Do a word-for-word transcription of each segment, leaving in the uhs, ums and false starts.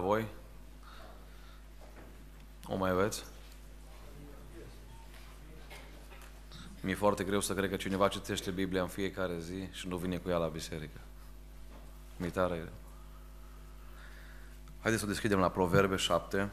voi? O mai aveți? Mi-e foarte greu să cred că cineva citește Biblia în fiecare zi și nu vine cu ea la biserică. Mi-e tare greu. Haideți să o deschidem la Proverbe șapte.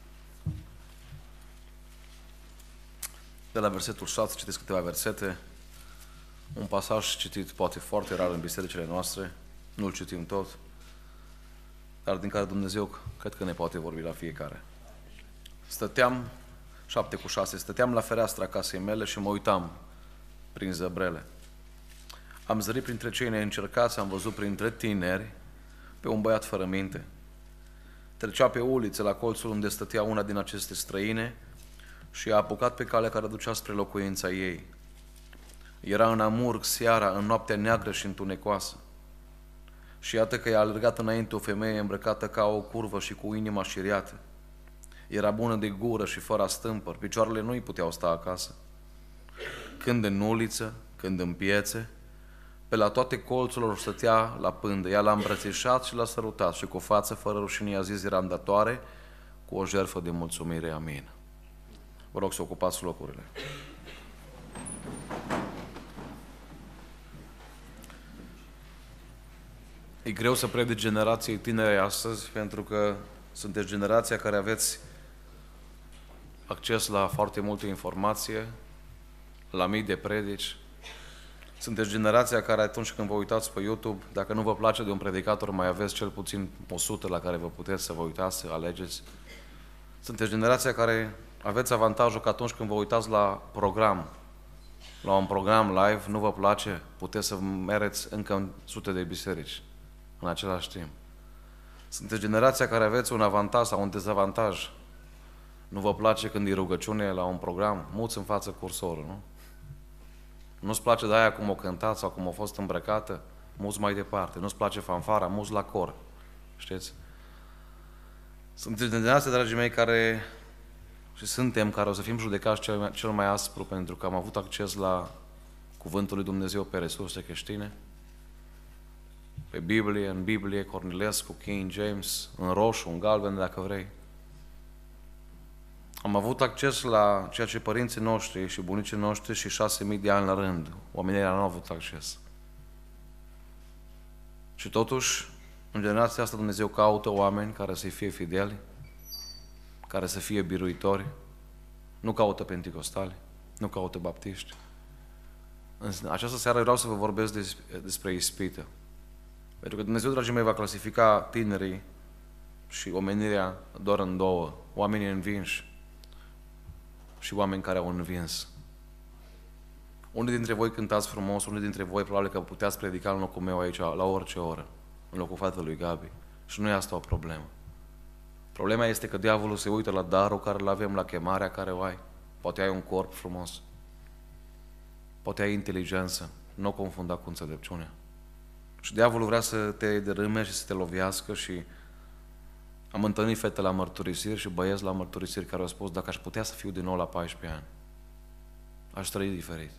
De la versetul șase citiți câteva versete. Un pasaj citit poate foarte rar în bisericile noastre. Nu-l citim tot. Dar din care Dumnezeu cred că ne poate vorbi la fiecare. Stăteam, șapte cu șase, stăteam la fereastra casei mele și mă uitam prin zăbrele. Am zărit printre cei neîncercați, am văzut printre tineri pe un băiat fără minte. Trecea pe ulițe la colțul unde stătea una din aceste străine și a apucat pe calea care ducea spre locuința ei. Era în amurg seara, în noaptea neagră și întunecoasă. Și iată că i-a alergat înainte o femeie îmbrăcată ca o curvă și cu inima șiriată. Era bună de gură și fără astâmpăr, picioarele nu-i puteau sta acasă. Când în uliță, când în piețe, pe la toate colțurile stătea la pândă. Ea l-a îmbrățișat și l-a sărutat și cu o față fără rușine i-a zis randatoare, cu o jertfă de mulțumire. Amin. Vă rog să ocupați locurile. E greu să predic generației tinere astăzi, pentru că sunteți generația care aveți acces la foarte multă informație, la mii de predici. Sunteți generația care atunci când vă uitați pe YouTube, dacă nu vă place de un predicator, mai aveți cel puțin o sută la care vă puteți să vă uitați, să alegeți. Sunteți generația care aveți avantajul că atunci când vă uitați la program, la un program live, nu vă place, puteți să mereți încă în sute de biserici în același timp. Sunteți generația care aveți un avantaj sau un dezavantaj. Nu vă place când e rugăciune la un program, muți în față cursorul, nu? Nu-ți place de aia cum o cântat sau cum a fost îmbrăcată, muți mai departe. Nu-ți place fanfara, muți la cor. Știți? Sunteți generația, dragii mei, care și suntem, care o să fim judecați cel, cel mai aspru pentru că am avut acces la Cuvântul lui Dumnezeu pe resurse creștine, pe Biblie, în Biblie, Cornilescu, King James, în roșu, în galben, dacă vrei. Am avut acces la ceea ce părinții noștri și bunicii noștri și șase mii de ani la rând. Oamenii nu au avut acces. Și totuși, în generația asta Dumnezeu caută oameni care să fie fideli, care să fie biruitori. Nu caută penticostali, nu caută baptiști. În această seară vreau să vă vorbesc despre ispită. Pentru că Dumnezeu, dragii mei, va clasifica tinerii și omenirea doar în două. Oamenii învinși și oameni care au învins. Unii dintre voi cântați frumos, unii dintre voi probabil că puteați predica în locul meu aici, la orice oră, în locul fratelui Gabi. Și nu e asta o problemă. Problema este că diavolul se uită la darul care îl avem, la chemarea care o ai. Poate ai un corp frumos. Poate ai inteligență. Nu o confunda cu înțelepciunea. Și diavolul vrea să te dărâme și să te lovească și am întâlnit fete la mărturisiri și băieți la mărturisiri care au spus dacă aș putea să fiu din nou la paisprezece ani, aș trăi diferit.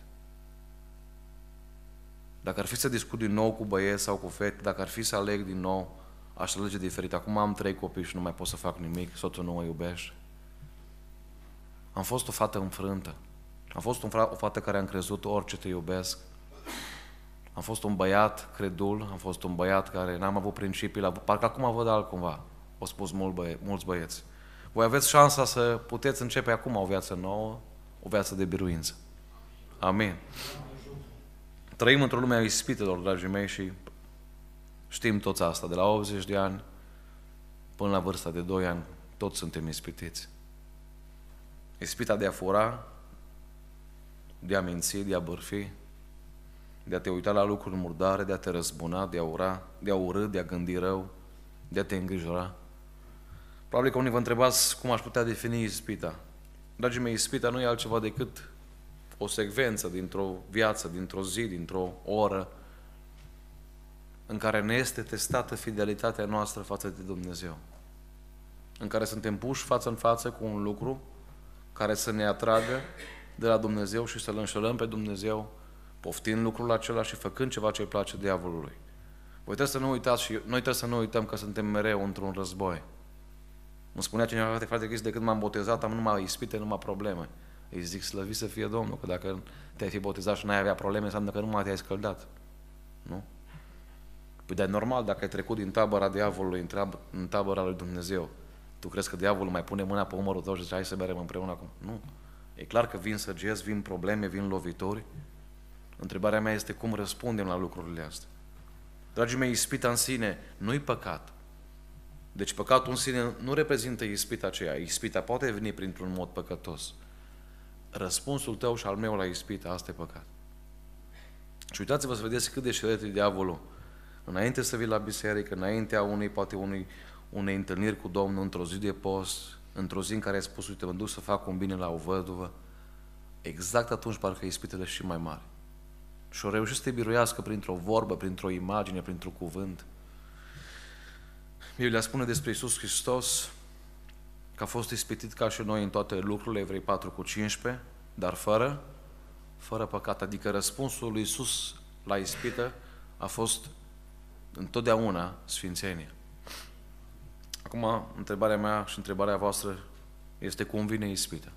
Dacă ar fi să discut din nou cu băieți sau cu fete, dacă ar fi să aleg din nou, aș alege diferit. Acum am trei copii și nu mai pot să fac nimic, soțul nu mă iubește. Am fost o fată înfrântă. Am fost un fra- o fată care am crezut orice te iubesc. Am fost un băiat credul, am fost un băiat care n-am avut principii, la... parcă acum văd altcumva. Au spus mult băie, mulți băieți. Voi aveți șansa să puteți începe acum o viață nouă, o viață de biruință. Amin. Trăim într-o lume a ispitelor, dragii mei, și știm toți asta. De la optzeci de ani până la vârsta de doi ani, toți suntem ispitiți. Ispita de a fura, de a minți, de a bârfi, de a te uita la lucruri murdare, de a te răzbuna, de a ura, de a urâ, de a gândi rău, de a te îngrijora. Probabil că unii vă întrebați cum aș putea defini ispita. Dragii mei, ispita nu e altceva decât o secvență dintr-o viață, dintr-o zi, dintr-o oră în care ne este testată fidelitatea noastră față de Dumnezeu. În care suntem puși față în față cu un lucru care să ne atragă de la Dumnezeu și să-L înșelăm pe Dumnezeu, poftind lucrul acela și făcând ceva ce îi place diavolului. Voi trebuie să nu uitați și noi trebuie să nu uităm că suntem mereu într-un război. Îmi spunea cineva, frate, frate, Cristi, de când m-am botezat, am numai ispite, numai probleme. Îi zic, slăvit să fie Domnul, că dacă te-ai fi botezat și n-ai avea probleme, înseamnă că nu mai te-ai scăldat. Nu? Păi dar e normal, dacă ai trecut din tabăra diavolului în tabăra lui Dumnezeu, tu crezi că diavolul mai pune mâna pe umărul tău și zice, hai să mergem împreună acum? Nu. E clar că vin săgeți, vin probleme, vin lovituri. Întrebarea mea este cum răspundem la lucrurile astea. Dragii mei, ispita în sine nu-i păcat. Deci păcatul în sine nu reprezintă ispita aceea. Ispita poate veni printr-un mod păcătos. Răspunsul tău și al meu la ispita, asta e păcat. Și uitați-vă să vedeți cât de șeret e diavolul. Înainte să vii la biserică, înaintea unei, poate unei, unei întâlniri cu Domnul, într-o zi de post, într-o zi în care ai spus, uite, mă duc să fac un bine la o văduvă, exact atunci parcă ispitele și mai mari. Și o reușit să te biruiască printr-o vorbă, printr-o imagine, printr-un cuvânt. Biblia spune despre Iisus Hristos că a fost ispitit ca și noi în toate lucrurile, Evrei patru cu cincisprezece, dar fără, fără păcat. Adică răspunsul lui Iisus la ispită a fost întotdeauna sfințenie. Acum, întrebarea mea și întrebarea voastră este cum vine ispita.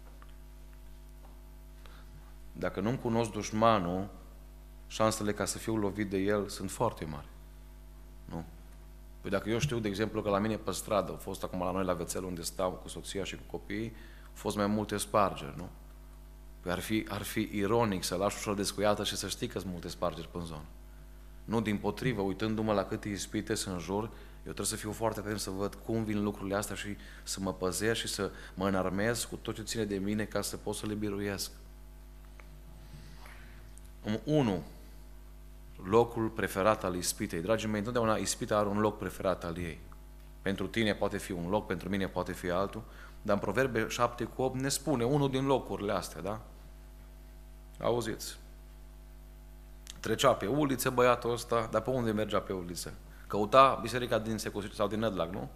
Dacă nu-mi cunosc dușmanul, șansele ca să fiu lovit de el sunt foarte mari. Nu? Păi dacă eu știu, de exemplu, că la mine pe stradă, au fost acum la noi la Vețel, unde stau cu soția și cu copiii, au fost mai multe spargeri, nu? Păi ar fi, ar fi ironic să lași ușor descuiată și să știi că sunt multe spargeri pe zonă. Nu, dimpotrivă, uitându-mă la câte ispite sunt în jur, eu trebuie să fiu foarte atent să văd cum vin lucrurile astea și să mă păzesc și să mă înarmez cu tot ce ține de mine ca să pot să le biruiesc. unu. Locul preferat al ispitei. Dragii mei, întotdeauna ispita are un loc preferat al ei. Pentru tine poate fi un loc, pentru mine poate fi altul, dar în Proverbe șapte cu opt ne spune unul din locurile astea, da? Auziți? Trecea pe uliță băiatul ăsta, dar pe unde mergea pe uliță? Căuta biserica din Secusiri sau din Nădlac, nu?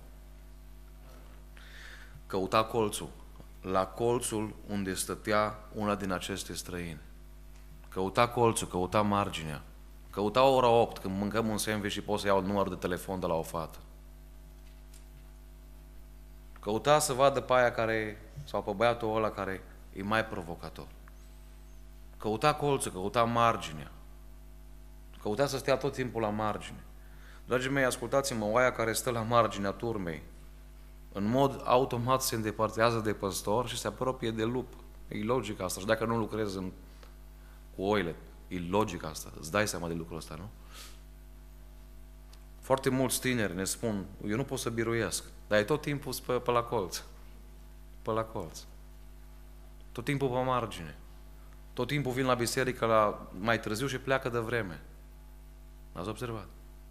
Căuta colțul. La colțul unde stătea una din aceste străini. Căuta colțul, căuta marginea. Căuta ora opt, când mâncăm un sandwich și pot să iau numărul de telefon de la o fată. Căuta să vadă pe aia care, sau pe băiatul ăla care e mai provocator. Căuta colțul, căuta marginea. Căuta să stea tot timpul la margine. Dragii mei, ascultați-mă, oaia care stă la marginea turmei, în mod automat se îndepărtează de păstor și se apropie de lup. E logic asta. Și dacă nu lucrezi în, cu oile, e logic asta. Îți dai seama de lucrul ăsta, nu? Foarte mulți tineri ne spun, eu nu pot să biruiesc, dar e tot timpul pe, pe la colț. Pe la colț. Tot timpul pe margine. Tot timpul vin la biserică la mai târziu și pleacă de vreme. Ați observat?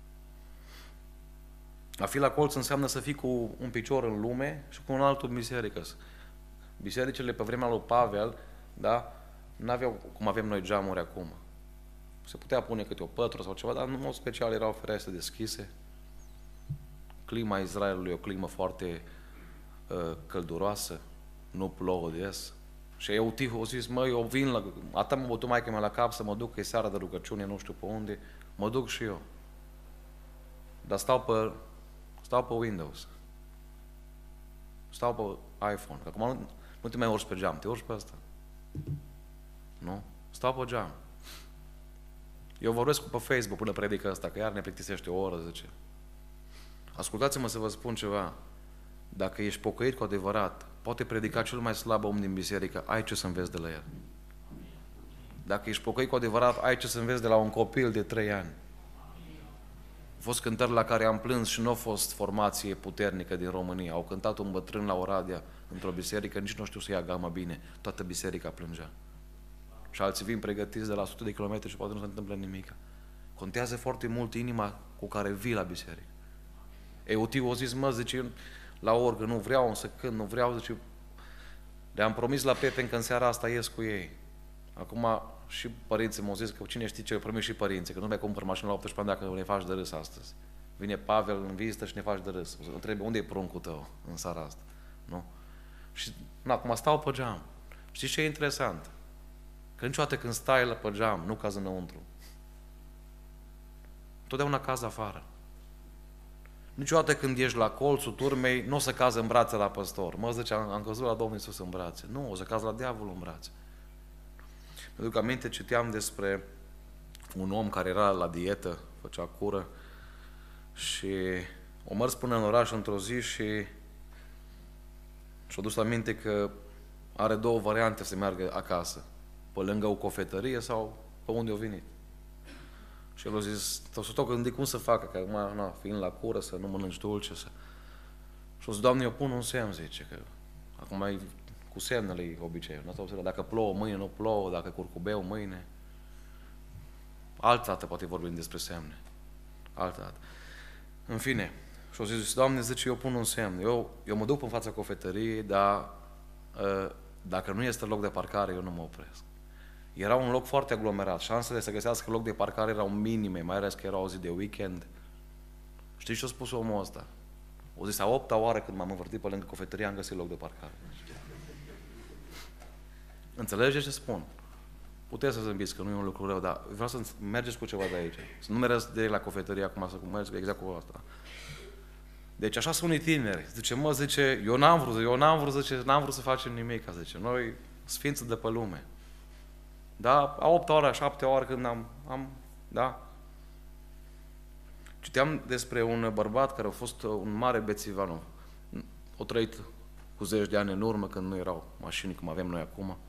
A fi la colț înseamnă să fii cu un picior în lume și cu un altul în biserică. Bisericile pe vremea lui Pavel, da, n-aveau cum avem noi geamuri acum. Se putea pune câte o pătură sau ceva, dar în mod special erau ferestre deschise. Clima Israelului e o climă foarte uh, călduroasă, nu plouă des. Și Eutihu a zis, măi, eu vin, la, atât mă bătu maică-mea la cap să mă duc, că e seara de rugăciune, nu știu pe unde, mă duc și eu. Dar stau pe, stau pe Windows. Stau pe iPhone. Acum nu, nu te mai urci pe geam, te urci pe ăsta. Nu? Stau pe geam. Eu vorbesc pe Facebook până predică asta, că iar ne plictisește o oră, zice. Ascultați-mă să vă spun ceva. Dacă ești pocăit cu adevărat, poate predica cel mai slab om din biserică, ai ce să înveți de la el. Dacă ești pocăit cu adevărat, ai ce să înveți de la un copil de trei ani. Au fost cântări la care am plâns și nu a fost formație puternică din România. Au cântat un bătrân la Oradea într-o biserică, nici nu știu să ia gama bine. Toată biserica plângea. Și alții vin pregătiți de la sute de kilometri și poate nu se întâmplă nimic. Contează foarte mult inima cu care vii la biserică. Eutiu a zis, mă, zice, la orgă, nu vreau să cânt, nu vreau, zice, le-am promis la prieteni că în seara asta ies cu ei. Acum și părinții m-au zis că cine știe ce, eu promis și părinții, că nu mai cumpăr mașină la optsprezece ani dacă ne faci de râs astăzi. Vine Pavel în vizită și ne faci de râs. Întrebe, unde e pruncul tău în seara asta? Nu? Și na, acum stau pe geam. Știți ce e interesant? Că niciodată când stai la pe geam, nu cazi înăuntru. Totdeauna cazi afară. Niciodată când ești la colțul turmei, nu o să cazi în brațe la păstor. Mă zice, am, am căzut la Domnul Iisus în brațe. Nu, o să cazi la diavolul în brațe. Pentru că aminte, citeam despre un om care era la dietă, făcea cură și o mers până în oraș într-o zi și și-a dus aminte că are două variante să meargă acasă. Pe lângă o cofetărie sau pe unde a venit. Și el a zis, s-a tot gândit cum să facă, că acum, na, fiind la cură, să nu mănânci dulce. Să... Și a zis, Doamne, eu pun un semn, zice, că acum e cu semnele e obiceiul. Dacă plouă mâine, nu plouă, dacă curcubeu mâine. Altă dată poate vorbim despre semne. Altă dată. În fine, și-a zis, Doamne, zice, eu pun un semn. Eu, eu mă duc în fața cofetăriei, dar uh, dacă nu este loc de parcare, eu nu mă opresc. Era un loc foarte aglomerat. Șansele să găsească loc de parcare erau minime, mai ales că era o zi de weekend. Știți ce a spus omul ăsta? O zis, a opta oară când m-am învârtit pe lângă cofetărie, am găsit loc de parcare. Înțelegeți ce spun? Puteți să zâmbiți că nu e un lucru rău, dar vreau să mergeți cu ceva de aici. Să nu mergeți de la cofetărie acum, să mergeți exact cu asta. Deci așa sunt unii tineri. Zice, mă, zice, eu n-am vrut, eu n-am vrut, zice, n-am vrut să facem nimic, zice. Noi, sfinți de pe lume. Da? A opta oră, a șaptea oră când am, am, da? Citeam despre un bărbat care a fost un mare bețivan. O trăit cu zeci de ani în urmă, când nu erau mașini cum avem noi acum.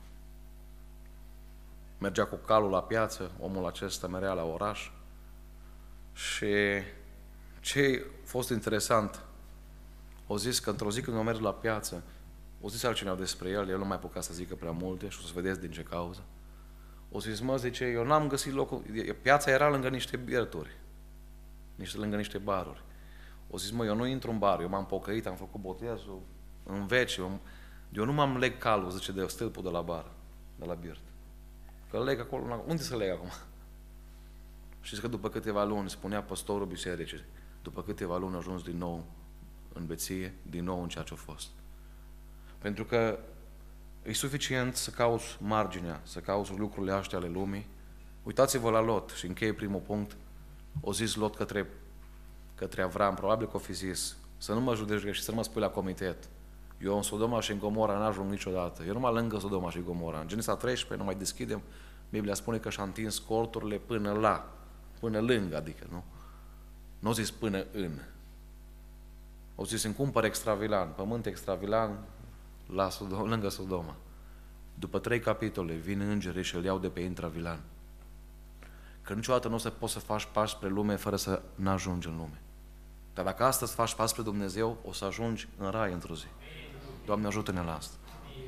Mergea cu calul la piață, omul acesta merea la oraș. Și ce a fost interesant, o zis că într-o zi când a mers la piață, o zis altcineva despre el, el nu mai putea să zică prea multe și o să vedeți din ce cauză. O zis, mă, zice, eu n-am găsit locul, piața era lângă niște bierturi, niște, lângă niște baruri. O zis, mă, eu nu intru în bar, eu m-am pocăit, am făcut botezul în veci, eu, eu nu m-am leg calul, zice, de stâlpul de la bar, de la biert. Că leg acolo, unde să leg acum? Știți că după câteva luni, spunea păstorul bisericii, după câteva luni a ajuns din nou în beție, din nou în ceea ce a fost. Pentru că e suficient să cauți marginea, să cauți lucrurile astea ale lumii. Uitați-vă la Lot și încheie primul punct. O zis Lot către, către Avram, probabil că o fi zis, să nu mă judeci și să nu mă spui la comitet. Eu în Sodoma și în Gomora n-ajung niciodată. Eu numai lângă Sodoma și Gomora. În Genesa treisprezece, nu mai deschidem, Biblia spune că și-a întins corturile până la, până lângă, adică, nu? Nu o zis până în. O zis îmi cumpăr extravilan, pământ extravilan la Sodoma, lângă Sodoma. După trei capitole vin îngerii și îl iau de pe intravilan. Că niciodată nu o să poți să faci pași spre lume fără să n-ajungi în lume. Dar dacă astăzi faci pași spre Dumnezeu, o să ajungi în rai într-o zi. Doamne, ajută-ne la asta.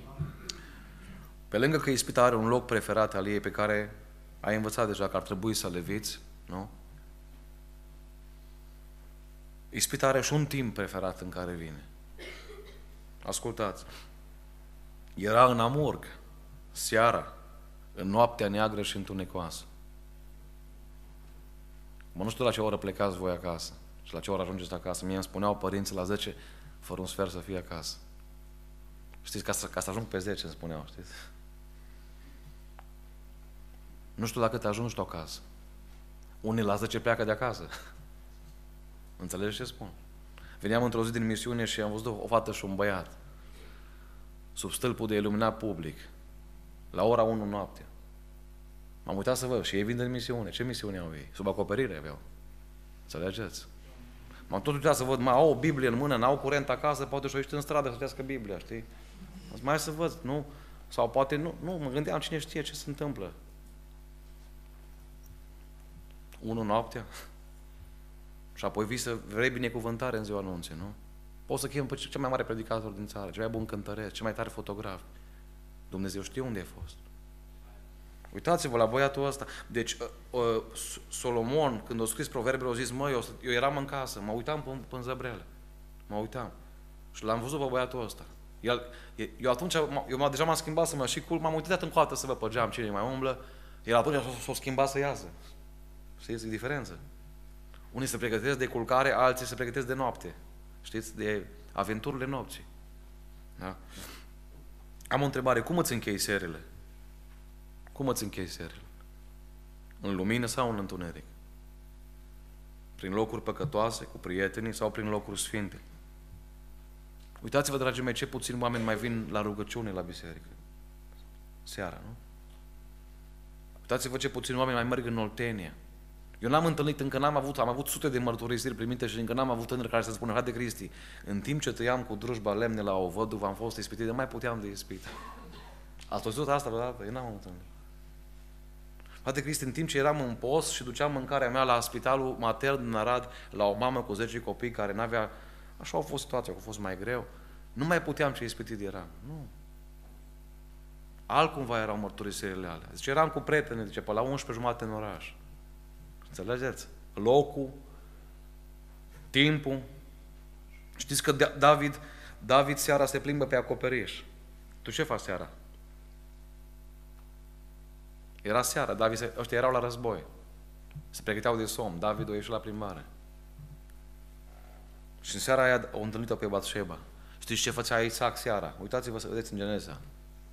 Pe lângă că ispita are un loc preferat al ei pe care ai învățat deja că ar trebui să le eviți, nu? Ispita are și un timp preferat în care vine. Ascultați. Era în amurg, seara, în noaptea neagră și întunecoasă. Mă, nu știu la ce oră plecați voi acasă și la ce oră ajungeți acasă. Mie îmi spuneau părinții la zece, fără un sfert să fie acasă. Știți, ca să, ca să ajung pe zece, îmi spuneau, știți? Nu știu la cât ajungi tu acasă. Unii la zece pleacă de acasă. Înțelegeți ce spun? Veneam într-o zi din misiune și am văzut o fată și un băiat sub stâlpul de iluminat public la ora unu noaptea. M-am uitat să văd și ei vin din misiune. Ce misiune au ei? Sub acoperire aveau. Înțelegeți? M-am tot uitat să văd, mai au o Biblie în mână, n-au curent acasă, poate și-o ieșit în stradă să citească Biblia, știi? Mai să văd, nu? Sau poate nu, nu, mă gândeam cine știe ce se întâmplă. Unu noaptea? Și apoi vii să vrei binecuvântare în ziua anunții, nu? Poți să chem pe cel mai mare predicator din țară, cel mai bun cântăreț, cel mai tare fotograf. Dumnezeu știe unde ai fost. Uitați-vă la băiatul ăsta. Deci, uh, uh, Solomon, când a scris proverbele, a zis, măi, eu, eu eram în casă, mă uitam pe, pe zăbrele. Mă uitam. Și l-am văzut pe băiatul ăsta. El, eu atunci, eu m- deja m-am schimbat să mă și cul, m-am uitat în coată să văd pe geam cine mai umblă. El atunci s-a schimbat să iasă. Știți, e diferență. Unii se pregătesc de culcare, alții se pregătesc de noapte. Știți, de aventurile nopții. Da? Am o întrebare, cum îți închei serile? Cum îți închei serile? În lumină sau în întuneric? Prin locuri păcătoase, cu prietenii sau prin locuri sfinte. Uitați-vă, dragii mei, ce puțini oameni mai vin la rugăciune la biserică. Seara, nu? Uitați-vă ce puțini oameni mai merg în Oltenia. Eu n-am întâlnit, încă n-am avut, am avut sute de mărturisiri primite și încă n-am avut tânări care să spună: Frate Cristi, în timp ce tăiam cu drujba lemne la o văduvă, am fost ispitit, de mai puteam de ispit. Ați văzut asta vreodată? Eu n-am întâlnit. Frate Cristi, în timp ce eram în post și duceam mâncarea mea la spitalul matern din Arad, la o mamă cu zece copii care n-avea, așa a fost situația, că a fost mai greu, nu mai puteam ce ispitit eram. Nu. Altcumva erau mărturisirile alea. Zice, eram cu prieteni, zice, pe la unsprezece jumate în oraș. Înțelegeți? Locul, timpul. Știți că David, David seara se plimbă pe acoperiș. Tu ce faci seara? Era seara, David, ăștia erau la război. Se pregăteau de somn. David o ieși la plimbare. Și în seara aia o întâlnit-o pe Batșeba. Știți ce făcea Isaac seara? Uitați-vă să vedeți în Geneza.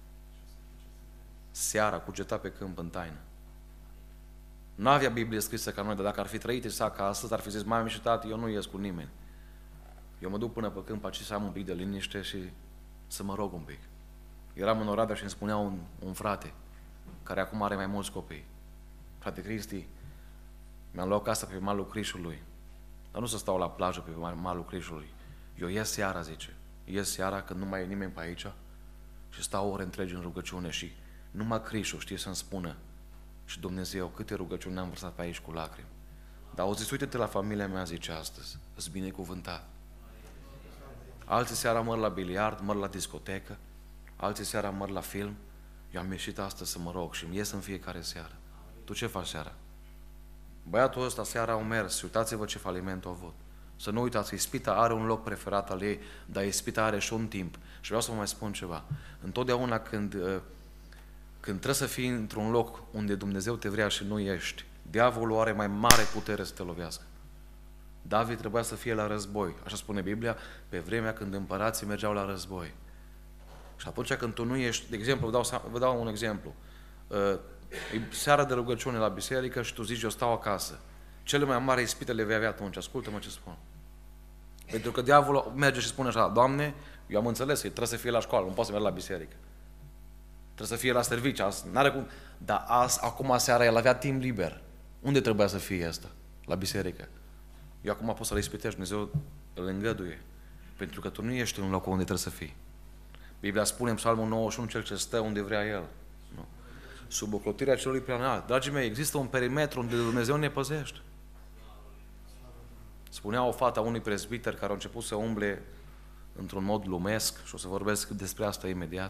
Seara cugeta pe câmp în taină. Nu avea Biblie scrisă ca noi, dar dacă ar fi trăit Isaac ca astăzi, ar fi zis: mami și tati, eu nu ies cu nimeni. Eu mă duc până pe câmp aici să am un pic de liniște și să mă rog un pic. Eram în Oradea și îmi spunea un, un frate, care acum are mai mulți copii: Frate Cristi, mi-am luat casa pe malul Crișului, dar nu să stau la plajă pe malul Crișului. Eu ies seara, zice, ies seara când nu mai e nimeni pe aici și stau ore întregi în rugăciune și numai Crișul știe să-mi spună: și Dumnezeu, câte rugăciuni am vărsat pe aici cu lacrimi. Dar au zis: uite-te la familia mea, zice, astăzi, îți binecuvântat. Alții seara măr la biliard, măr la discotecă, alții seara măr la film. Eu am ieșit astăzi să mă rog și îmi ies în fiecare seară. Tu ce faci seara? Băiatul ăsta seara au mers și uitați-vă ce faliment a avut. Să nu uitați că ispita are un loc preferat al ei, dar ispita are și un timp. Și vreau să vă mai spun ceva. Întotdeauna când, când trebuie să fii într-un loc unde Dumnezeu te vrea și nu ești, diavolul are mai mare putere să te lovească. David trebuia să fie la război. Așa spune Biblia, pe vremea când împărații mergeau la război. Și atunci când tu nu ești, de exemplu, vă dau, vă dau un exemplu. E seara de rugăciune la biserică și tu zici: eu stau acasă. Cele mai mari ispite le vei avea atunci. Ascultă-mă ce spun. Pentru că diavolul merge și spune așa: Doamne, eu am înțeles că trebuie să fie la școală, nu poate să merg la biserică. Trebuie să fie la serviciu, n-are cum. Dar azi, acum seara el avea timp liber. Unde trebuia să fie asta? La biserică. Eu acum pot să-l ispitești, Dumnezeu îl îngăduie. Pentru că tu nu ești în locul unde trebuie să fii. Biblia spune în Psalmul nouăzeci și unu: cel ce stă unde vrea El. Nu. Sub ocrotirea celui prea înalt. Dragii mei, există un perimetru unde Dumnezeu ne păzește. Spunea o fată a unui prezbiter care a început să umble într-un mod lumesc, și o să vorbesc despre asta imediat.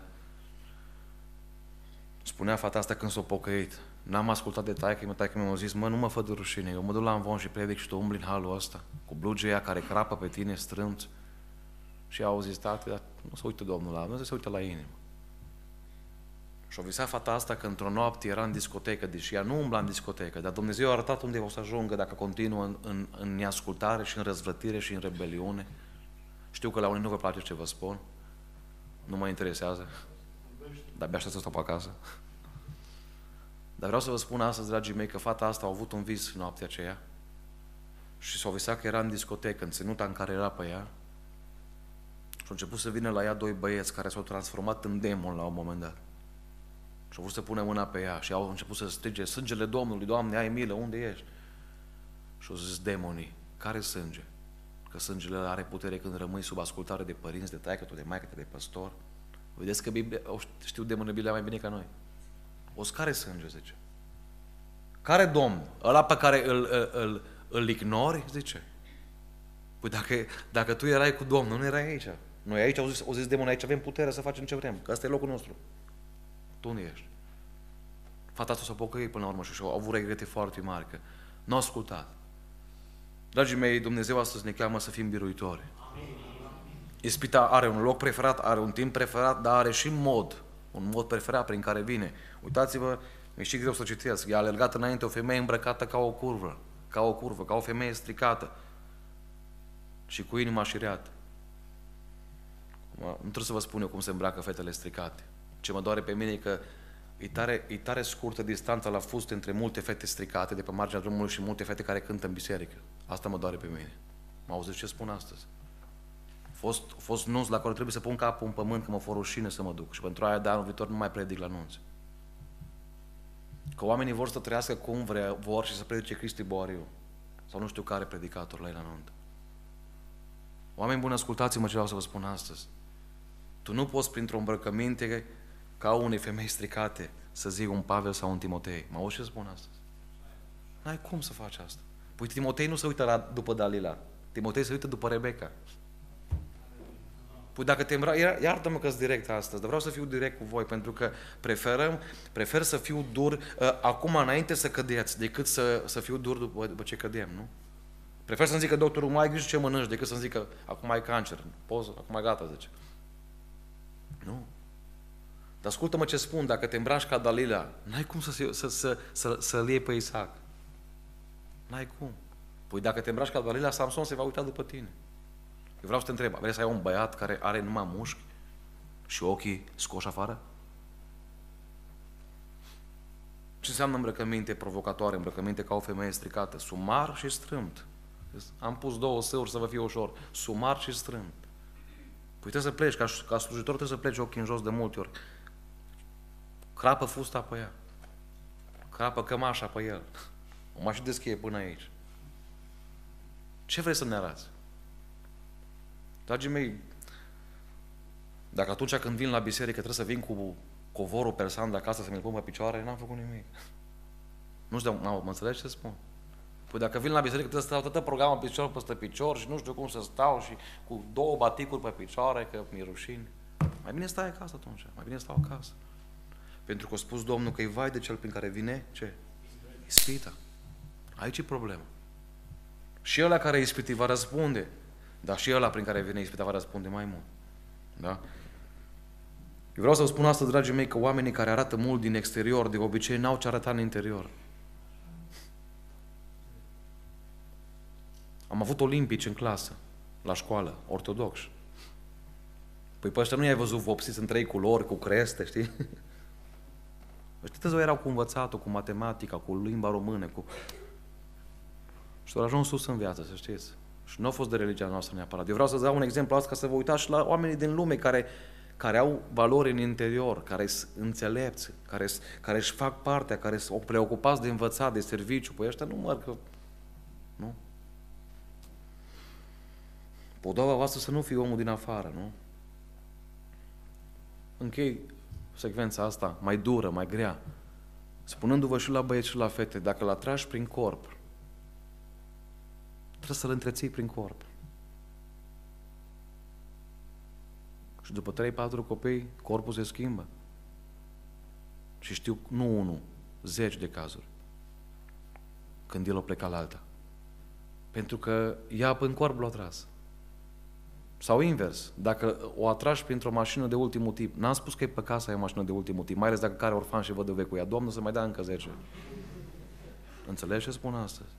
Spunea fata asta când s-a pocăit: n-am ascultat de taică-mi, taică-mi mi-a zis: mă, nu mă fă de rușine, eu mă duc la învon și predic și tu umbli în halul ăsta, cu blugea aia care crapă pe tine, strâmți. Și au zis: tati, dar nu se uită Domnul la Dumnezeu, se uită la inimă. Și-o visat fata asta că într-o noapte era în discotecă, deși ea nu umbla în discotecă, dar Dumnezeu a arătat unde o să ajungă dacă continuă în, în, în neascultare și în răzvrătire și în rebeliune. Știu că la unii nu vă place ce vă spun, nu mă interesează, dar abia așa să stau pe acasă. Dar vreau să vă spun astăzi, dragii mei, că fata asta a avut un vis noaptea aceea și s-o visat că era în discotecă, în ținuta în care era pe ea. Și au început să vină la ea doi băieți care s-au transformat în demon la un moment dat. Și au vrut să pune mâna pe ea și au început să strige: sângele Domnului, Doamne, ai milă, unde ești? Și au zis demonii: care sânge? Că sângele are putere când rămâi sub ascultare de părinți, de taică-tu, de maică, de păstor. Vedeți că Biblia, știu demonii Biblia mai bine ca noi. O care sânge, zice? Care Domn? Ăla pe care îl, îl, îl, îl ignori, zice? Păi dacă, dacă tu erai cu Domnul, nu erai aici. Noi aici, au zis, au zis demonii, aici avem putere să facem ce vrem, că ăsta e locul nostru. Tu nu ești. Fata asta s-a pocăit până la urmă și au avut regrete foarte mari, că nu au ascultat. Dragii mei, Dumnezeu astăzi ne cheamă să fim biruitori. Ispita are un loc preferat, are un timp preferat, dar are și mod, un mod preferat prin care vine. Uitați-vă, mi-e și greu să citesc. I-a alergat înainte o femeie îmbrăcată ca o curvă, ca o curvă, ca o femeie stricată și cu inima șireată. Nu trebuie să vă spun eu cum se îmbracă fetele stricate. Ce mă doare pe mine e că E tare, e tare scurtă distanța la fust între multe fete stricate de pe marginea drumului și multe fete care cântă în biserică. Asta mă doare pe mine. Mă auziți ce spun astăzi? A fost, a fost nunț la care trebuie să pun capul în pământ că mă fă rușine să mă duc. Și pentru aia de anul viitor nu mai predic la nunți. Că oamenii vor să trăiască cum vrea, vor și să predice Cristi Boariu. Sau nu știu care predicator la ei la nuntă. Oameni buni, ascultați-mă ce vreau să vă spun astăzi. Tu nu poți printr-o îmbrăcăminte ca unei femei stricate să zic un Pavel sau un Timotei. Mă auzi ce spun astăzi? N-ai cum să faci asta. Păi Timotei nu se uită la, după Dalila. Timotei se uită după Rebecca. Păi dacă te îmbra... Iartă-mă că-s direct astăzi, dar vreau să fiu direct cu voi, pentru că preferăm, prefer să fiu dur uh, acum înainte să cădeți, decât să, să fiu dur după, după ce cădem, nu? Prefer să-mi zică doctorul, mai ai grijă ce mănânci, decât să-mi zică, acum ai cancer, poți, acum ai gata, zice. Nu. Dar ascultă-mă ce spun, dacă te îmbraci ca Dalila, n-ai cum să, să, să, să, să-l iei pe Isaac. N-ai cum. Păi dacă te îmbraci ca Dalila, Samson se va uita după tine. Eu vreau să te întreb, vrei să ai un băiat care are numai mușchi și ochii scoși afară? Ce înseamnă îmbrăcăminte provocatoare, îmbrăcăminte ca o femeie stricată? Sumar și strâmt. Am pus două săuri să vă fie ușor. Sumar și strâmt. Păi trebuie să pleci, ca, ca slujitor trebuie să pleci ochii în jos de multe ori. Crapă fusta pe ea. Crapă cămașa pe el. O mai și deschie până aici. Ce vrei să ne arăți? Dragii mei, dacă atunci când vin la biserică trebuie să vin cu covorul persan de acasă să mi-l pun pe picioare, n-am făcut nimic. Nu știu, mă, mă înțelegi ce spun? Păi dacă vin la biserică trebuie să stau toată programul picior peste picior și nu știu cum să stau și cu două baticuri pe picioare, că mi-e rușine. Mai bine stai acasă atunci, mai bine stau acasă. Pentru că a spus Domnul că e vai de cel prin care vine, ce? Ispita. Aici e problema. Și ăla care e ispitit va răspunde, dar și ăla prin care vine ispita va răspunde mai mult. Da? Eu vreau să vă spun astăzi, dragii mei, că oamenii care arată mult din exterior, de obicei, n-au ce arăta în interior. Am avut olimpici în clasă, la școală, ortodoxi. Păi pe ăștia nu i-ai văzut vopsiți în trei culori, cu creste, știi? Ăștia tăzău erau cu învățatul, cu matematica, cu limba română, cu... Și au ajuns sus în viață, să știți. Și nu a fost de religia noastră neapărat. Eu vreau să-ți dau un exemplu asta ca să vă uitați și la oamenii din lume care, care au valori în interior, care sunt înțelepți, care, care își fac partea, care sunt preocupați de învățat, de serviciu. Păi ăștia nu măr că... Nu? Podoaba voastră să nu fie omul din afară, nu? Închei secvența asta mai dură, mai grea, spunându-vă și la băieți și la fete, dacă îl atragi prin corp, trebuie să-l întreții prin corp. Și după trei patru copii, corpul se schimbă. Și știu, nu unul, zeci de cazuri, când el o pleca la alta. Pentru că ea până corp l-a tras. Sau invers, dacă o atragi printr-o mașină de ultimul tip, n-am spus că e păcat să ai o mașină de ultimul tip, mai ales dacă care orfan și vădăve cu ea, Domnul să mai dea încă zece. Înțelegi ce spun astăzi?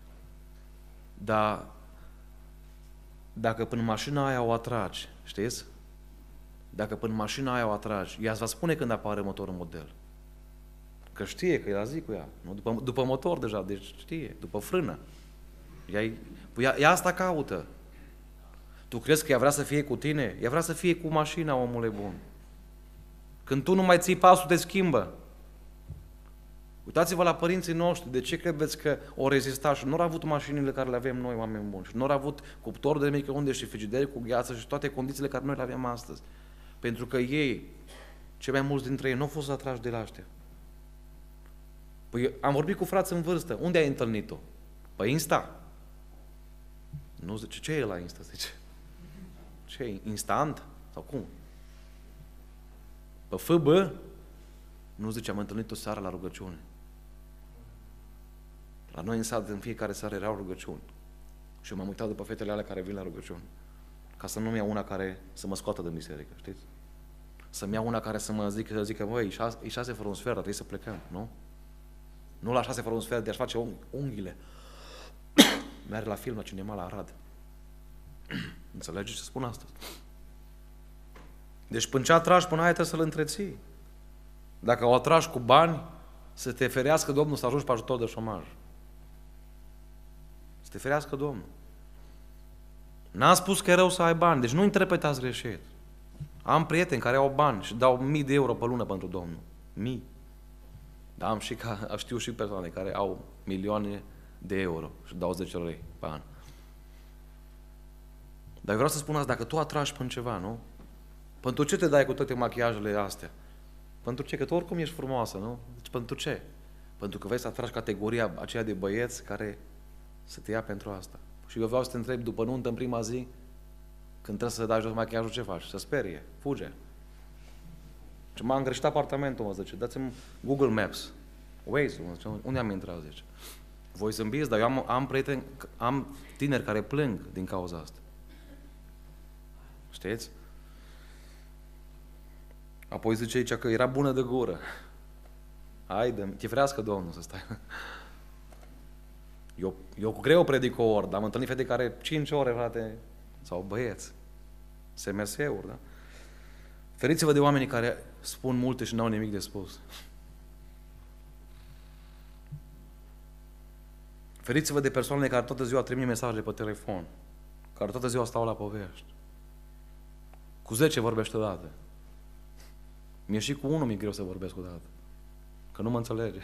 Dar dacă până mașina aia o atragi, știți? Dacă până mașina aia o atragi, ea îți va spune când apare motorul model. Că știe, că e la zi cu ea. Nu? După, după motor deja, deci știe, după frână. Ea, ea, ea asta caută. Tu crezi că ea vrea să fie cu tine? Ea vrea să fie cu mașina, omule bun. Când tu nu mai ții pasul, te schimbă. Uitați-vă la părinții noștri. De ce credeți că o rezista și nu au avut mașinile care le avem noi, oameni buni? Și nu au avut cuptor de microunde și frigideri cu gheață și toate condițiile care noi le avem astăzi. Pentru că ei, cei mai mulți dintre ei, nu au fost atrași de la ăștia. Păi am vorbit cu frați în vârstă. Unde ai întâlnit-o? Pe Insta. Nu zice, ce e la Insta? Zice. Ce e? Instant? Sau cum? Pe F B? Nu zice, am întâlnit-o seara la rugăciune. La noi în sat, în fiecare seară erau rugăciuni. Și eu m-am uitat după fetele alea care vin la rugăciuni. Ca să nu-mi iau una care să mă scoată din biserică, știți? Să-mi iau una care să mă zică, să zică, băi, e șase, e șase fără un sfert, trebuie să plecăm, nu? Nu la șase fără un sfert de a-și face unghiile. Merg la film, la cinema, la Arad. Înțelegeți ce spun astăzi? Deci până ce atragi, până aia trebuie să-l întreții. Dacă o atragi cu bani, să te ferească Domnul să ajungi pe ajutor de șomaj. Să te ferească Domnul. N-am spus că e rău să ai bani, deci nu interpretați greșit. Am prieteni care au bani și dau mii de euro pe lună pentru Domnul. Mii. Dar am și ca, știu și persoane care au milioane de euro și dau zece lei pe an. Dar vreau să spun asta, dacă tu atragi pe ceva, nu? Pentru ce te dai cu toate machiajele astea? Pentru ce? Că tu oricum ești frumoasă, nu? Deci pentru ce? Pentru că vrei să atragi categoria aceea de băieți care să te ia pentru asta. Și eu vreau să te întreb, după nuntă, în prima zi, când trebuie să dai jos machiajul, ce faci? Să sperie, fuge. Și m-am greșit apartamentul, mă zice, dați-mi Google Maps, Waze, mă zice, unde am intrat, zice. Voi zâmbiți, dar eu am, am prieteni, am tineri care plâng din cauza asta. Știți? Apoi zice aici că era bună de gură. Haide, te frească Domnul să stai. Eu, eu cu greu predic o oră, dar am întâlnit fete care cinci ore, frate, sau băieți. S M S-uri, da? Feriți-vă de oamenii care spun multe și n-au nimic de spus. Feriți-vă de persoanele care toată ziua trimit mesaje pe telefon, care toată ziua stau la povești. Cu zece vorbește odată. Mie și cu unul mi-e greu să vorbesc odată, că nu mă înțelege.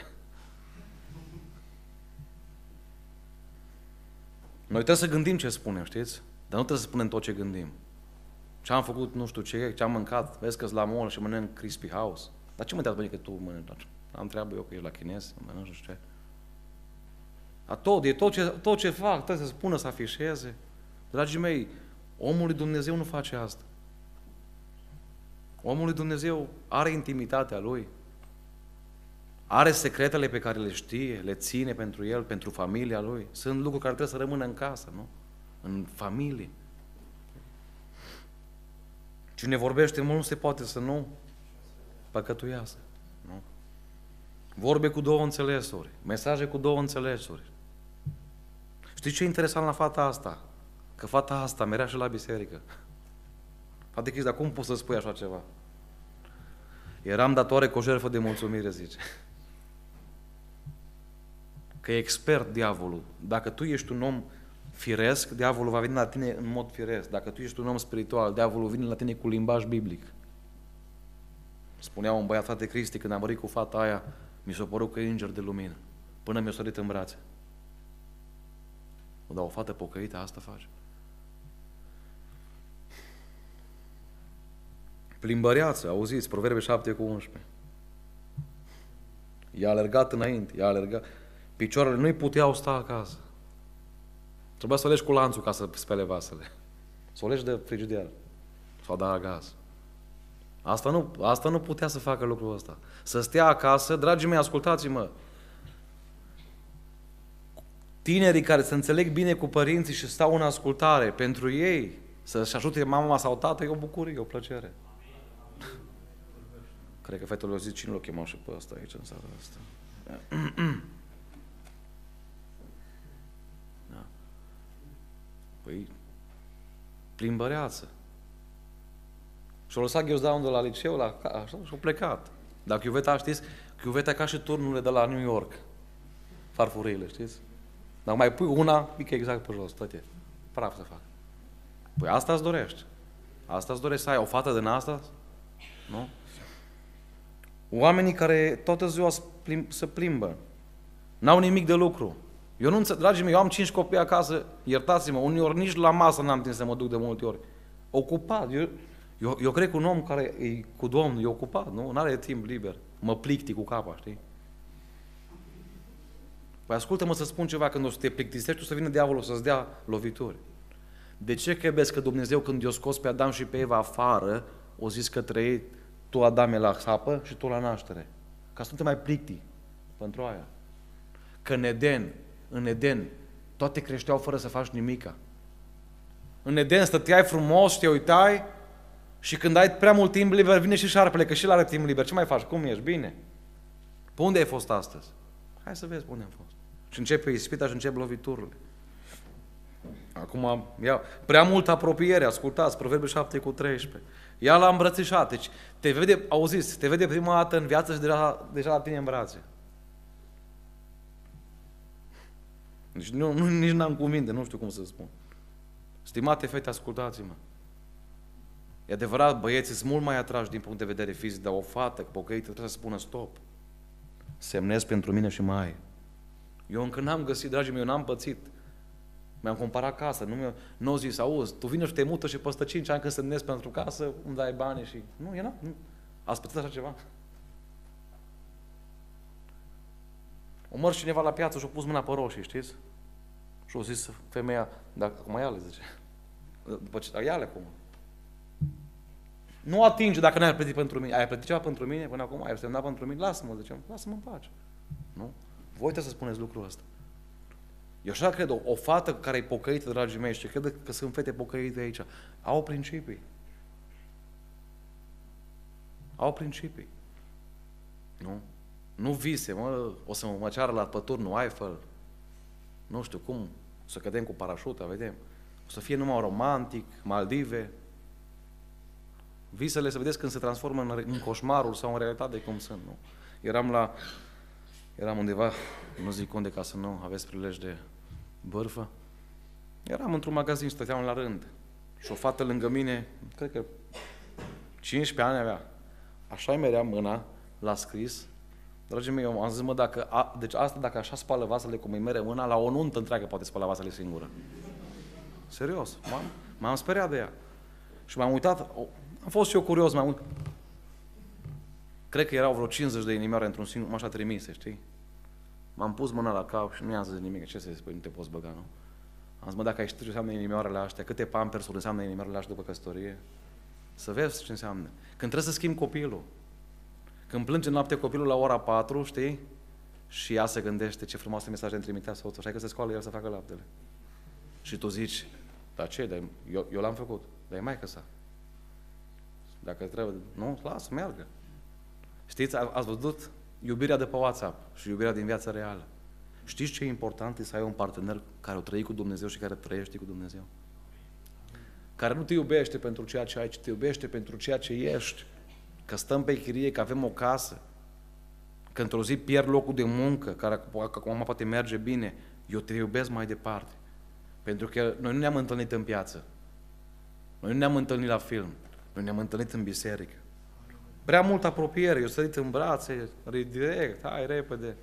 Noi trebuie să gândim ce spunem, știți? Dar nu trebuie să spunem tot ce gândim. Ce am făcut, nu știu ce, ce am mâncat, vezi că-s la mall și mănânc Crispy House. Dar ce mă întreabă că tu mănânci? Am treabă eu că ești la chinez, mănânc nu știu ce. Dar tot, e tot ce, tot ce fac, trebuie să spună, să afișeze. Dragii mei, omul lui Dumnezeu nu face asta. Omul lui Dumnezeu are intimitatea lui. Are secretele pe care le știe, le ține pentru el, pentru familia lui. Sunt lucruri care trebuie să rămână în casă, nu? În familie. Cine vorbește mult nu se poate să nu păcătuiască. Nu? Vorbe cu două înțelesuri, mesaje cu două înțelesuri. Știi ce e interesant la fata asta? Că fata asta merea și la biserică. Frate Chris, dar cum poți să spui așa ceva? Eram datoare cu o jertfă de mulțumire, zice. Că e expert diavolul. Dacă tu ești un om firesc, diavolul va veni la tine în mod firesc. Dacă tu ești un om spiritual, diavolul vine la tine cu limbaj biblic. Spunea un băiat, frate Cristi, când am mărit cu fata aia, mi s-a părut că e înger de lumină. Până mi-a sărit în brațe. O, dar o fată pocăită, asta face. Plimbăreață, auziți, Proverbe șapte cu unsprezece. I-a alergat înainte, i-a alergat. Picioarele nu-i puteau sta acasă. Trebuia să o legi cu lanțul ca să spele vasele. Să o legi de frigider. Să o da gaz. Asta nu, asta nu putea să facă lucrul ăsta. Să stea acasă, dragii mei, ascultați-mă. Tinerii care se înțeleg bine cu părinții și stau în ascultare, pentru ei, să-și ajute mama sau tată, e o bucurie, e o plăcere. Cred că fetele au zis, cine l-a chemat și pe ăsta aici în seara asta? Da. Păi, plimbăreață. Și-a lăsat ghiozdaunul de la liceu, la, așa, și-a plecat. Dar chiuveta, știți, chiuveta ca și turnurile de la New York. Farfuriile, știți? Dacă mai pui una, pică exact pe jos, toate. Praf să fac. Păi asta îți dorești. Asta îți dorești să ai o fată din asta? Nu? Oamenii care toată ziua se plimbă, n-au nimic de lucru. Eu nu înțeleg, dragii mei, eu am cinci copii acasă, iertați-mă, uneori nici la masă n-am timp să mă duc de multe ori. Ocupat. Eu, eu, eu cred că un om care e cu Domnul e ocupat, nu? N-are timp liber. Mă plicti cu capa, știi? Păi ascultă-mă să spun ceva, când o să te plictisești, o să vină diavolul să-ți dea lovituri. De ce crezi că Dumnezeu, când i-a scos pe Adam și pe Eva afară, o zis către ei, tu Adame la sapă și tu la naștere? Ca să nu te mai plicti pentru aia. Că în Eden, în Eden, toate creșteau fără să faci nimica. În Eden stăteai frumos și te uitai și când ai prea mult timp liber, vine și șarpele, că și el are timp liber. Ce mai faci? Cum ești? Bine. Pe unde ai fost astăzi? Hai să vezi pe unde am fost. Și începe ispita și încep loviturile. Acum, ia, prea multă apropiere, ascultați, Proverbe șapte cu treisprezece. Ia l-a îmbrățișat, deci te vede, auziți, te vede prima dată în viață și deja, deja la tine în brațe. Deci nu, nu, nici n-am cuvinte, nu știu cum să spun. Stimate fete, ascultați-mă. E adevărat, băieții sunt mult mai atrași din punct de vedere fizic, dar o fată pocăită trebuie să spună stop. Semnez pentru mine și mai. Eu încă n-am găsit, dragii mei, eu n-am pățit. Mi-am cumpărat casă, nu mi-au n-au zis, auzi, tu vine și te mută și peste cinci ani când semnezi pentru casă, îmi dai bani și... Nu, e n-am, nu. Ați pățit așa ceva? O mers cineva la piață și-a pus mâna pe roșii, știți? Și-a zis femeia, dacă acum ia le, zice. După ce, ia le acum. Nu atinge dacă n-ai plătit pentru mine. Ai plătit ceva pentru mine până acum? Ai semnat pentru mine? Lasă-mă, zice. Lasă-mă în pace. Nu? Voi trebuie să spuneți lucrul ăsta. Eu așa cred, o, o fată care e pocăită, dragii mei, și cred că sunt fete pocăite aici, au principii. Au principii. Nu? Nu vise, mă, o să mă ceară la păturnul Eiffel. Nu știu cum, o să cădem cu parașuta, vedem. O să fie numai romantic, Maldive. Visele, să vedeți când se transformă în, în coșmarul sau în realitate cum sunt, nu? Eram la, eram undeva, nu zic unde ca să nu aveți prilej de bârfă. Eram într-un magazin, stăteam la rând. Și o fată lângă mine, cred că cincisprezece ani avea. Așa-i merea mâna, l-a scris. Dragii mei, eu am zis, mă, dacă, a, deci asta dacă așa spală vasele cum îi mere mâna, la o nuntă întreagă poate spăla vasele singură. Serios, m-am, m-am speriat de ea. Și m-am uitat, am fost și eu curios, m-am uitat. Cred că erau vreo cincizeci de inimioare într-un singur, m-așa trimise, știi? M-am pus mâna la cap și nu i-am zis nimic, ce să spui, nu te poți băga, nu? Am zis, mă, dacă ai știut ce înseamnă inimioarele astea, câte pampersuri înseamnă inimioarele astea după căsătorie, să vezi ce înseamnă. Când trebuie să schimbi copilul, când plânge în noapte copilul la ora patru, știi? Și ea se gândește ce frumoase mesaje îmi trimitea soțul, și că se scoală el să facă laptele. Și tu zici, dar ce, dar eu, eu l-am făcut, dar e maică sa. Dacă trebuie, nu, lasă, meargă. Știți, ați văzut iubirea de pe WhatsApp și iubirea din viața reală. Știți ce e important e să ai un partener care o trăi cu Dumnezeu și care trăiește cu Dumnezeu? Care nu te iubește pentru ceea ce ai, ci te iubește pentru ceea ce ești. Că stăm pe chirie, că avem o casă, că într-o zi pierd locul de muncă, care acum poate merge bine. Eu te iubesc mai departe. Pentru că noi nu ne-am întâlnit în piață. Noi nu ne-am întâlnit la film. Noi ne-am întâlnit în biserică. Prea multă apropiere, eu sărit în brațe, direct, hai repede.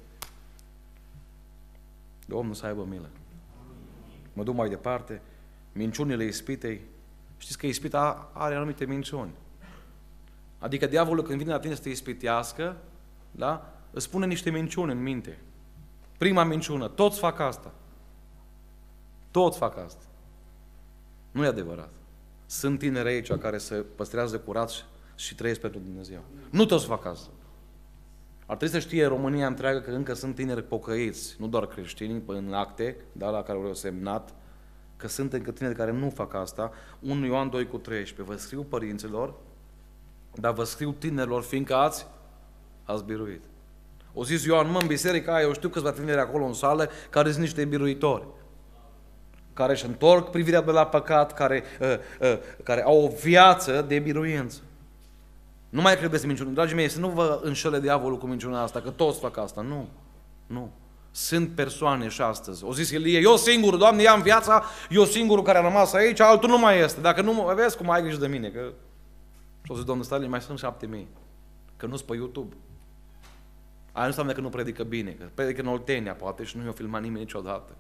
Domnul să aibă milă. Mă duc mai departe, minciunile ispitei. Știți că ispita are anumite minciuni. Adică diavolul când vine la tine să te ispitească, da? Îți pune niște minciuni în minte. Prima minciună, toți fac asta. Toți fac asta. Nu e adevărat. Sunt tineri aici care se păstrează curați și trăiesc pentru Dumnezeu. Nu toți fac asta. Ar trebui să știe România întreagă că încă sunt tineri pocăiți, nu doar creștini, în acte, da, la care au semnat, că sunt încă tineri care nu fac asta. unu Ioan doi cu treisprezece. Vă scriu părinților, dar vă scriu tinerilor, fiindcă ați, ați biruit. O zis Ioan, mă, în biserica aia, eu știu câțiva tineri acolo în sală, care sunt niște biruitori, care își întorc privirea de la păcat, care, uh, uh, care au o viață de biruință. Nu mai credeți în minciună. Dragii mei, să nu vă înșele diavolul cu minciuna asta, că toți fac asta. Nu, nu. Sunt persoane și astăzi. O zis Elie, eu singur, Doamne, ia-mi viața, eu singurul care a rămas aici, altul nu mai este. Dacă nu mă vezi, cum ai grijă de mine? Că... Și o zis, Domnul Stalin, mai sunt șapte mii. Că nu-s pe YouTube. Aia nu înseamnă că nu predică bine, că predică în Oltenia, poate, și nu i-o filmat nimeni niciodată.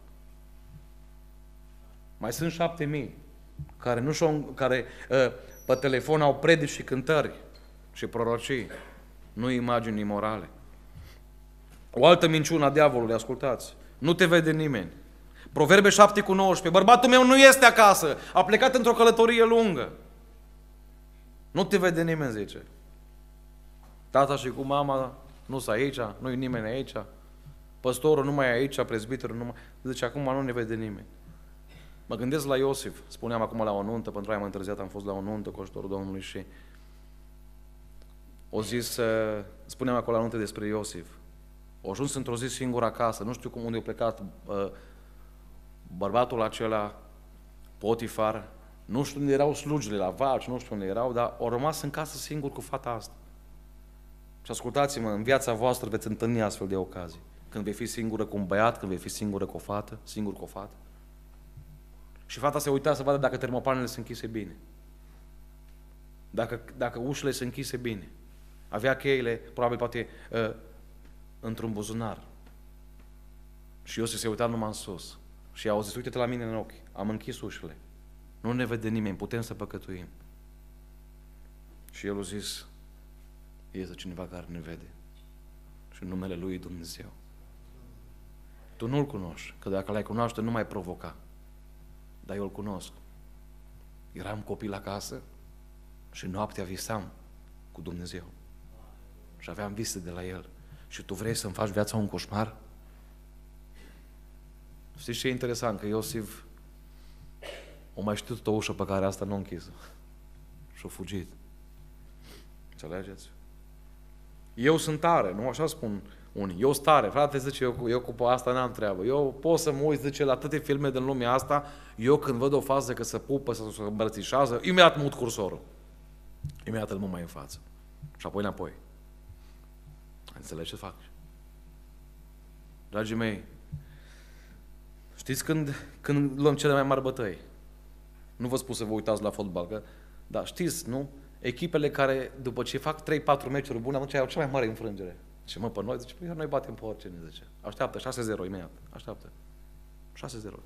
Mai sunt șapte mii care, nu și-o, care uh, pe telefon au predici și cântări și prorocii, nu imagini morale. O altă minciună a diavolului, ascultați, nu te vede nimeni. Proverbe șapte cu nouăsprezece, bărbatul meu nu este acasă, a plecat într-o călătorie lungă. Nu te vede nimeni, zice. Tata și cu mama nu sunt aici, nu-i nimeni aici, păstorul nu mai e aici, prezbiterul nu mai... Zice, acum nu ne vede nimeni. Mă gândesc la Iosif, spuneam acum la o nuntă, pentru aia am întârziat, am fost la o nuntă cu ajutorul Domnului și o zis, spuneam acolo la nuntă despre Iosif. O ajuns într-o zi singur acasă, nu știu cum unde a plecat bărbatul acela, Potifar, nu știu unde erau slujile la vaci, nu știu unde erau, dar au rămas în casă singur cu fata asta. Și ascultați-mă, în viața voastră veți întâlni astfel de ocazii. Când vei fi singură cu un băiat, când vei fi singură cu o fată, singur cu o fată. Și fata se uita să vadă dacă termopanele sunt închise bine. Dacă, dacă ușile sunt închise bine. Avea cheile, probabil poate, uh, într-un buzunar. Și Iosif se uita numai în sus. Și i-a zis, uite-te la mine în ochi, am închis ușile. Nu ne vede nimeni, putem să păcătuim. Și el a zis, este cineva care ne vede. Și în numele lui Dumnezeu. Tu nu-L cunoști, că dacă L-ai cunoaște, nu mai provoca. Dar eu Îl cunosc. Eram copil acasă și noaptea visam cu Dumnezeu. Și aveam vise de la El. Și tu vrei să-mi faci viața un coșmar? Știți ce e interesant? Că Iosif o mai știut o ușă pe care asta nu a închisă. Și-a fugit. Înțelegeți? Eu sunt tare, nu așa spun unii. Eu sunt tare, frate, zice, eu, eu cu asta n-am treabă. Eu pot să mă uit, zice, la atâtea filme din lumea asta, eu când văd o fază că se pupă, să se îmbrățișează, imediat mut cursorul. Imediat îl mut mai în față. Și apoi înapoi. Înțelegi ce fac? Dragii mei, știți când, când luăm cele mai mari bătăi? Nu vă spun să vă uitați la fotbal, că, dar știți, nu? Echipele care, după ce fac trei patru meciuri bune, atunci au cea mai mare înfrângere. Și mă, pe noi, zice, păi noi batem pe oricine, zice. Așteaptă, șase zero imediat, așteaptă. șase zero.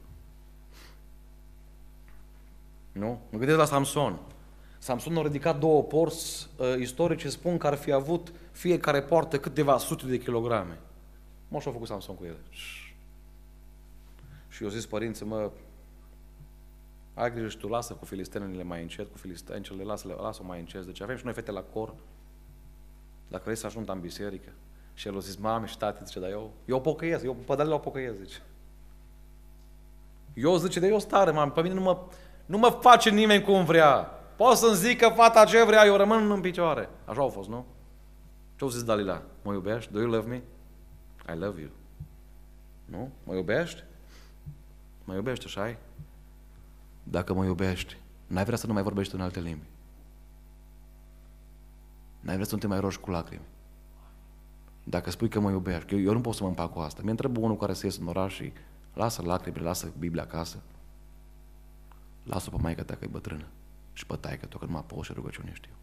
Nu? Mă gândesc la Samson. Samson a ridicat două porți uh, istorice, spun că ar fi avut fiecare poartă câteva sute de kilograme. Mă, și-a făcut Samson cu ele. Și eu zis, părinții, mă, ai grijă și tu, lasă cu filistenele mai încet, cu filistencele, lasă-le, lasă-o mai încet. Deci avem și noi fete la cor, dacă vrei să ajungem în biserică. Și el a zis, mame și tati, zice, dar eu, eu pocăiesc, eu pădările o pocăiesc, zice. Eu, zice, de eu stare, mame, pe mine nu mă, nu mă face nimeni cum vrea. Poți să-mi zică fata ce vrea, eu rămân în picioare. Așa au fost, nu? Ce-au zis Dalila? Mă iubești? Do you love me? I love you. Nu? Mă iubești? Mă iubești, așa-i? Dacă mă iubești, n-ai vrea să nu mai vorbești în alte limbi. N-ai vrea să nu te mai rogi cu lacrimi. Dacă spui că mă iubești, eu, eu nu pot să mă împac cu asta. Mi-e întrebă unul care să ies în oraș și lasă lacrimile, lasă Biblia acasă. Lasă-o pe maică ta că e bătrână. Și pe taică-tu, că numai pot și rugăciune știu.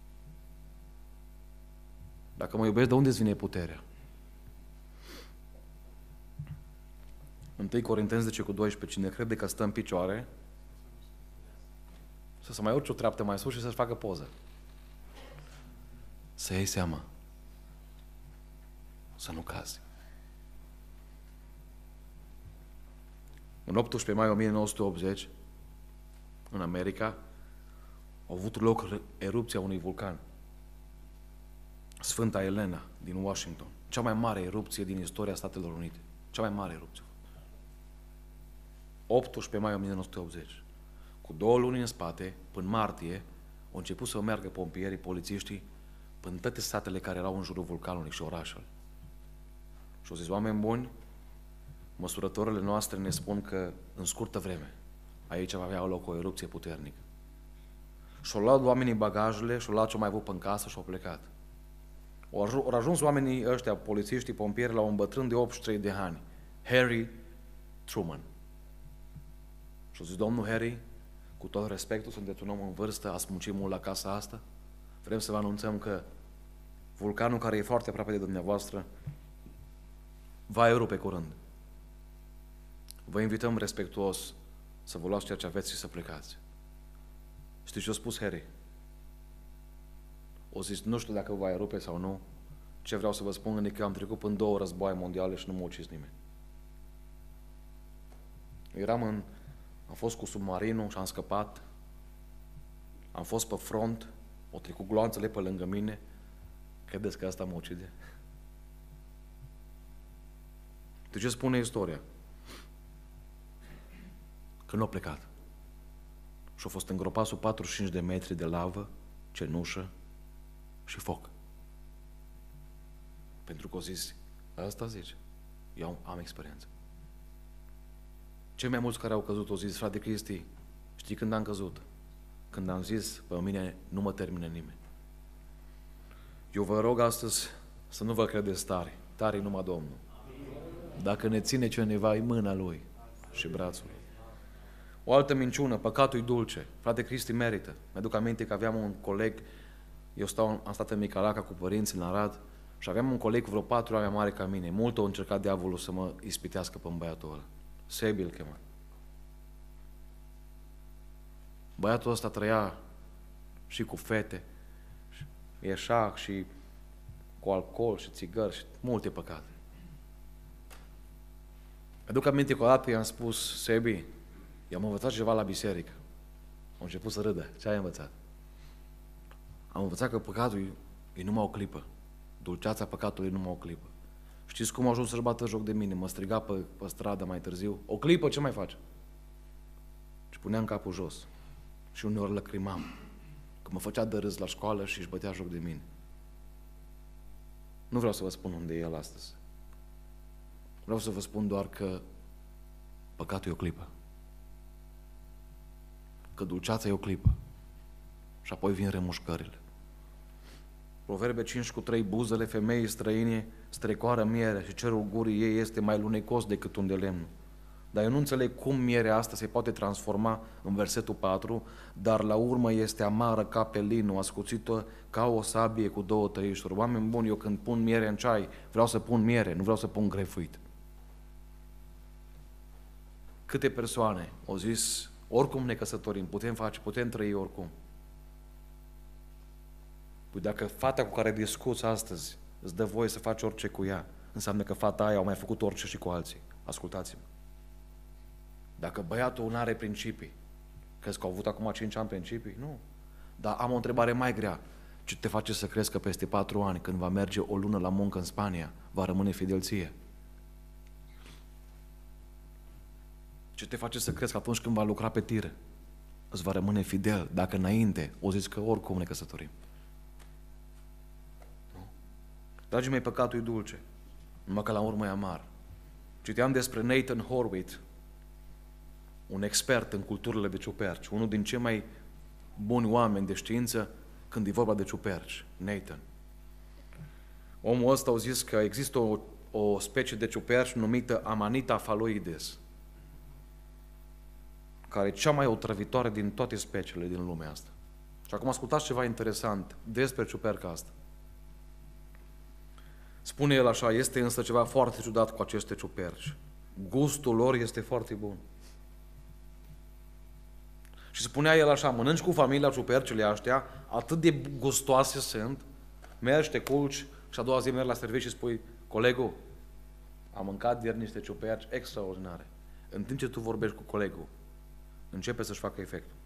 Dacă mă iubești, de unde îți vine puterea? întâi Corinteni zece cu doisprezece, cine crede că stă în picioare, să se mai urce o treaptă mai sus și să-și facă poză. Să iei seama. Să nu cazi. În optsprezece mai o mie nouă sute optzeci, în America, a avut loc erupția unui vulcan. Sfânta Elena din Washington. Cea mai mare erupție din istoria Statelor Unite. Cea mai mare erupție. optsprezece mai o mie nouă sute optzeci. Cu două luni în spate, până martie, au început să meargă pompierii, polițiștii, până toate satele care erau în jurul vulcanului și orașul. Și au zis, oameni buni, măsurătorile noastre ne spun că în scurtă vreme aici va avea loc o erupție puternică. Și-au luat oamenii bagajele, și-au luat ce-au mai avut pe în casă și-au plecat. Au ajuns oamenii ăștia, polițiștii, pompieri, la un bătrân de optzeci și trei de ani, Harry Truman. Și-au zis, domnul Harry, cu tot respectul, sunteți un om în vârstă, ați muncit mult la casa asta, vrem să vă anunțăm că vulcanul care e foarte aproape de dumneavoastră va erupe curând. Vă invităm respectuos să vă luați ceea ce aveți și să plecați. Știți ce a spus Harry? O zis, nu știu dacă va erupe sau nu, ce vreau să vă spun e că am trecut în două războaie mondiale și nu m-a ucis nimeni. Eram în, am fost cu submarinul și am scăpat, am fost pe front, au trecut gloanțele pe lângă mine, credeți că asta mă ucide? De ce spune istoria? Că nu a plecat. Și a fost îngropat sub patruzeci și cinci de metri de lavă, cenușă și foc. Pentru că o zis, asta zice, eu am experiență. Cei mai mulți care au căzut au zis, frate Cristi, Știi când am căzut? Când am zis, pe mine nu mă termină nimeni. Eu vă rog astăzi să nu vă credeți tari. Tari numai Domnul. Dacă ne ține cineva, e mâna Lui și brațul. O altă minciună, păcatul e dulce. Frate Cristi merită. Mi-aduc aminte că aveam un coleg, eu stau, am stat în Micalaca cu părinții în Arad și aveam un coleg cu vreo patru ani mai mare ca mine. Mult a încercat diavolul să mă ispitească pe băiatul ăla. Sebi îl chema. Băiatul ăsta trăia și cu fete, și ieșa și cu alcool și țigări și multe păcate. Mi-aduc aminte că o dată i-am spus, Sebi, i-am învățat ceva la biserică. Am început să râdă. Ce ai învățat? Am învățat că păcatul e, e numai o clipă. Dulceața păcatului e numai o clipă. Știți cum a ajuns să-și bată joc de mine? Mă striga pe, pe stradă mai târziu. O clipă, ce mai faci? Și puneam capul jos. Și uneori lăcrimam. Că mă făcea de râs la școală și își bătea joc de mine. Nu vreau să vă spun unde e el astăzi. Vreau să vă spun doar că păcatul e o clipă. Că dulceața e o clipă. Și apoi vin remușcările. Proverbe cinci cu trei, buzele femeii străine strecoară miere și cerul gurii ei este mai lunecos decât un de lemn. Dar eu nu înțeleg cum mierea asta se poate transforma în versetul patru, dar la urmă este amară ca pe linul, ascuțită ca o sabie cu două tăișuri. Oameni buni, eu când pun miere în ceai, vreau să pun miere, nu vreau să pun grefuit. Câte persoane au zis, oricum ne căsătorim, putem face, putem trăi oricum. Păi dacă fata cu care discuți astăzi îți dă voie să faci orice cu ea, înseamnă că fata aia a mai făcut orice și cu alții. Ascultați-mă. Dacă băiatul nu are principii, crezi că au avut acum cinci ani principii? Nu. Dar am o întrebare mai grea. Ce te face să crezi că peste patru ani, când va merge o lună la muncă în Spania, va rămâne fidel ție? Ce te face să crezi că atunci când va lucra pe tir, îți va rămâne fidel, dacă înainte o zis că oricum ne căsătorim? Nu? Dragii mei, păcatul e dulce, numai că la urmă e amar. Citeam despre Nathan Horwitz, un expert în culturile de ciuperci, unul din cei mai buni oameni de știință când e vorba de ciuperci, Nathan. Omul ăsta a zis că există o, o specie de ciuperci numită Amanita phalloides, care e cea mai otrăvitoare din toate speciile din lumea asta. Și acum ascultați ceva interesant despre ciuperca asta. Spune el așa, este însă ceva foarte ciudat cu aceste ciuperci. Gustul lor este foarte bun. Și spunea el așa, mănânci cu familia ciupercile astea, atât de gustoase sunt, mergi, te culci și a doua zi mergi la serviciu și spui, colegul, am mâncat ieri niște ciuperci extraordinare. În timp ce tu vorbești cu colegul, începe să-și facă efectul.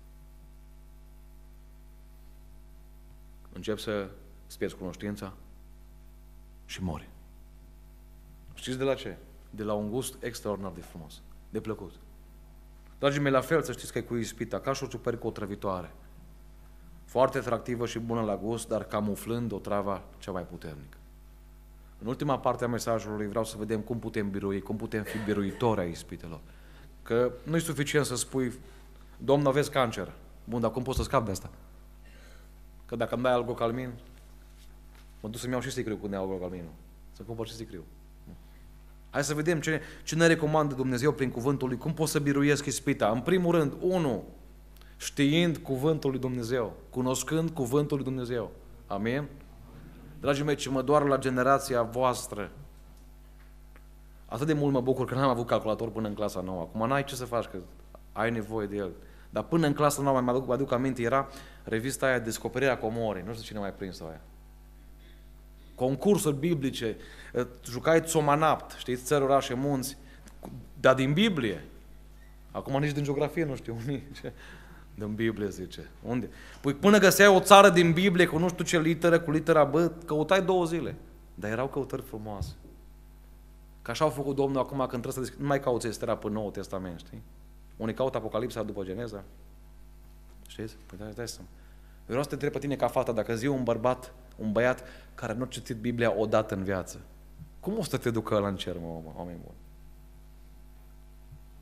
Începi să îți pierzi cunoștința și mori. Știți de la ce? De la un gust extraordinar de frumos, de plăcut. Dragii mei, la fel să știți că e cu ispita, ca și o ciupercă otrăvitoare. Foarte atractivă și bună la gust, dar camuflând otrava cea mai puternică. În ultima parte a mesajului vreau să vedem cum putem birui, cum putem fi biruitori ai ispitelor. Că nu e suficient să spui, Domn, aveți cancer. Bun, dar cum pot să scap de asta? Că dacă îmi dai algocalmin, mă duc să-mi iau și sicriu când iau algocalminul. Să cumpăr și sicriu. Hai să vedem ce, ce ne recomandă Dumnezeu prin cuvântul Lui. Cum pot să biruiesc ispita? În primul rând, unu, știind cuvântul Lui Dumnezeu, cunoscând cuvântul Lui Dumnezeu. Amin? Dragii mei, ce mă doar la generația voastră. Atât de mult mă bucur că n-am avut calculator până în clasa nouă. Acum n-ai ce să faci, că ai nevoie de el. Dar până în clasa nouă, mă aduc, mă aduc aminte, era revista aia Descoperirea Comorii. Nu știu cine a mai prins-o aia. Concursuri biblice, jucai țomanapt, știți, țări, orașe, munți, dar din Biblie. Acum nici din geografie nu știu unii. Din Biblie, zice. Unde? Păi până găseai o țară din Biblie cu nu știu ce literă, cu litera B, căutai două zile. Dar erau căutări frumoase. Că așa au făcut Domnul acum când trebuie să... Nu mai cauți Estera pe Noul Testament, știi? Unii caută Apocalipsa după Geneza. Știți? Păi dai, dai să... Eu vreau să te întreb pe tine ca fata, dacă zi un bărbat, un băiat care nu a citit Biblia odată în viață, cum o să te ducă ăla în cer, mă, oameni buni?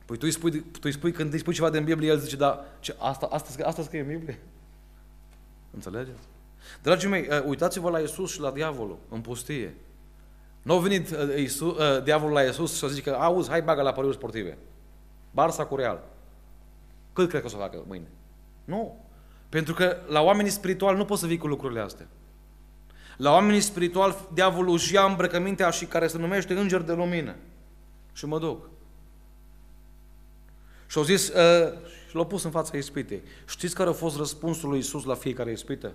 Păi tu îi spui, tu îi spui când îi spui ceva din Biblie, el zice, da, ce, asta, asta, asta scrie în Biblie? Înțelegeți? Dragii mei, uitați-vă la Iisus și la diavolul în pustie. Nu a venit Iisus, diavolul la Iisus și a zis că, auzi, hai bagă la pariuri sportive. Barça cu Real. Cât cred că o să facă mâine? Nu. Pentru că la oamenii spirituali nu poți să vii cu lucrurile astea. La oamenii spirituali, diavolul își ia îmbrăcămintea și care se numește înger de lumină. Și mă duc. Și au zis, uh, și l-au pus în fața ispitei. Știți care a fost răspunsul lui Iisus la fiecare ispită?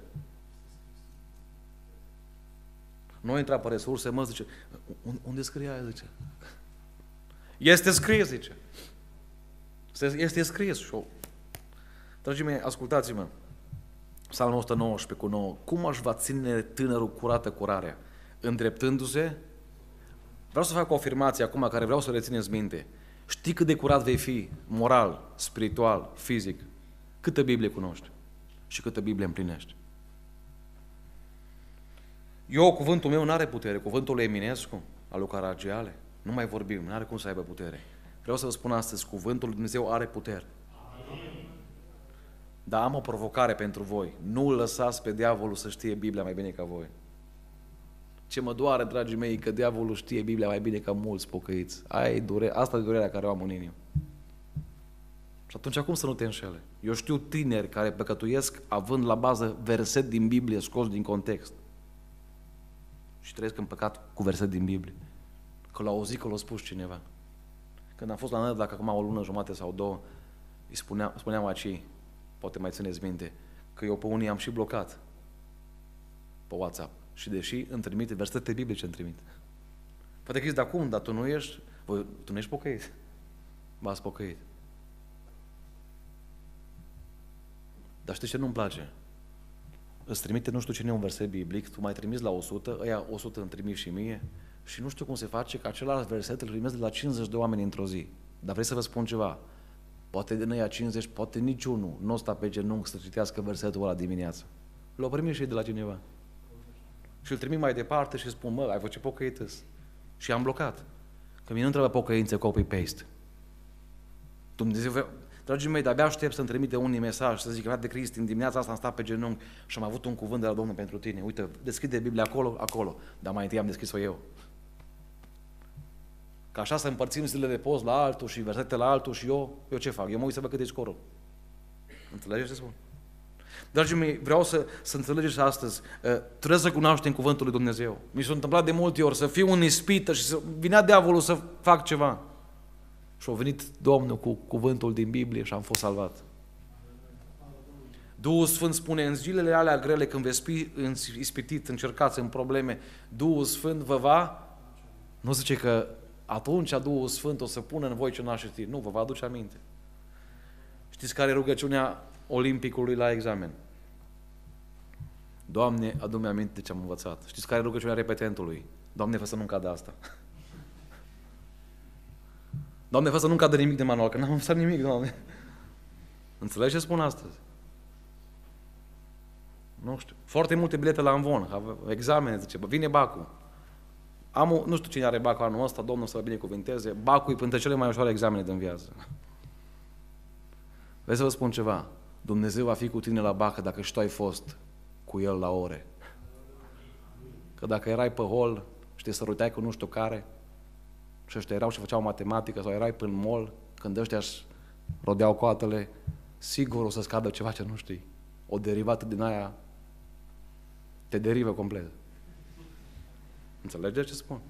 Nu a intrat pe resurse, mă, zice, unde scrie aia, zice? Este scris, zice. Este scris. Și o... Dragii mei, ascultați-mă. Psalmul o sută nouăsprezece cu nouă. Cum aș va ține tânărul curată curarea? Îndreptându-se? Vreau să fac o afirmație acum care vreau să rețineți minte. Știi cât de curat vei fi, moral, spiritual, fizic? Câtă Biblie cunoști? Și câtă Biblie împlinești? Eu, cuvântul meu nu are putere. Cuvântul lui Eminescu, al lui Caragiale, nu mai vorbim, nu are cum să aibă putere. Vreau să vă spun astăzi, cuvântul lui Dumnezeu are putere. Dar am o provocare pentru voi. Nu lăsați pe diavolul să știe Biblia mai bine ca voi. Ce mă doare, dragii mei, că diavolul știe Biblia mai bine ca mulți pocăiți. Aia e dure... Asta e durerea care o am în inimă. Și atunci cum să nu te înșele? Eu știu tineri care păcătuiesc având la bază verset din Biblie scos din context. Și trăiesc în păcat cu verset din Biblie. Că l-au auzit că l-a spus cineva. Când am fost la Nădlac, acum o lună jumate sau două, îi spuneam, spuneam acei, poate mai țineți minte, că eu pe unii am și blocat pe WhatsApp. Și deși îmi trimite versete biblice, îmi trimite. Poate că zici, dar cum? Dar tu nu ești, bă, tu nu ești pocăit. V-ați pocăit. Dar știi ce nu-mi place? Îți trimite nu știu cine un verset biblic, tu mai trimiți la o sută, ăia o sută îmi trimit și mie și nu știu cum se face că același verset îl primesc de la cincizeci de oameni într-o zi. Dar vrei să vă spun ceva? Poate din ăia cincizeci, poate niciunul nu sta pe genunchi să citească versetul ăla dimineața. L-au primit și de la cineva. Și îl trimit mai departe și spun, mă, ai făcut ce pocăităs. Și am blocat. Că mie nu trebuie pocăință copy-paste. Dumnezeu, dragii mei, de-abia aștept să-mi trimite unii mesaj, să zic, frate Cristi, în dimineața asta am stat pe genunchi și am avut un cuvânt de la Domnul pentru tine. Uite, deschide Biblia acolo, acolo. Dar mai întâi am deschis-o eu. Ca așa să împărțim zilele de post la altul și versetele la altul și eu, eu ce fac? Eu mă uit să văd cât e scorul. Înțelegeți ce spun? Dragii mei, vreau să, să înțelegeți astăzi, trebuie să cunoaștem cuvântul lui Dumnezeu. Mi s-a întâmplat de multe ori să fiu în ispită și să vinea diavolul să fac ceva. Și a venit Domnul cu cuvântul din Biblie și am fost salvat. Duhul Sfânt spune, în zilele alea grele, când veți fi ispitit, încercați în probleme, Duhul Sfânt vă va... Nu zice că atunci Duhul Sfânt o să pună în voi ce n-aș ști. Nu, vă va aduce aminte. Știți care e rugăciunea olimpicului la examen? Doamne, adu-mi aminte de ce am învățat. Știți care e rugăciunea repetentului? Doamne, fă să nu cadă asta. Doamne, fă să nu cadă nimic de manual, că n-am învățat nimic, Doamne. Înțelegi ce spun astăzi? Nu știu. Foarte multe bilete la Amvon, examene, zice, bă, vine Bacul. Am o, nu știu cine are Bacul anul ăsta, Domnul să-l binecuvânteze. Bacul e printre cele mai ușoare examene din viață. Vreau să vă spun ceva. Dumnezeu va fi cu tine la Bacă dacă și tu ai fost cu El la ore. Că dacă erai pe hol și te săruteai cu nu știu care și ăștia erau și făceau matematică sau erai pe mall, când ăștia își rodeau coatele, sigur o să scadă ceva ce nu știi. O derivată din aia te derivă complet. Înțelegeți ce spun?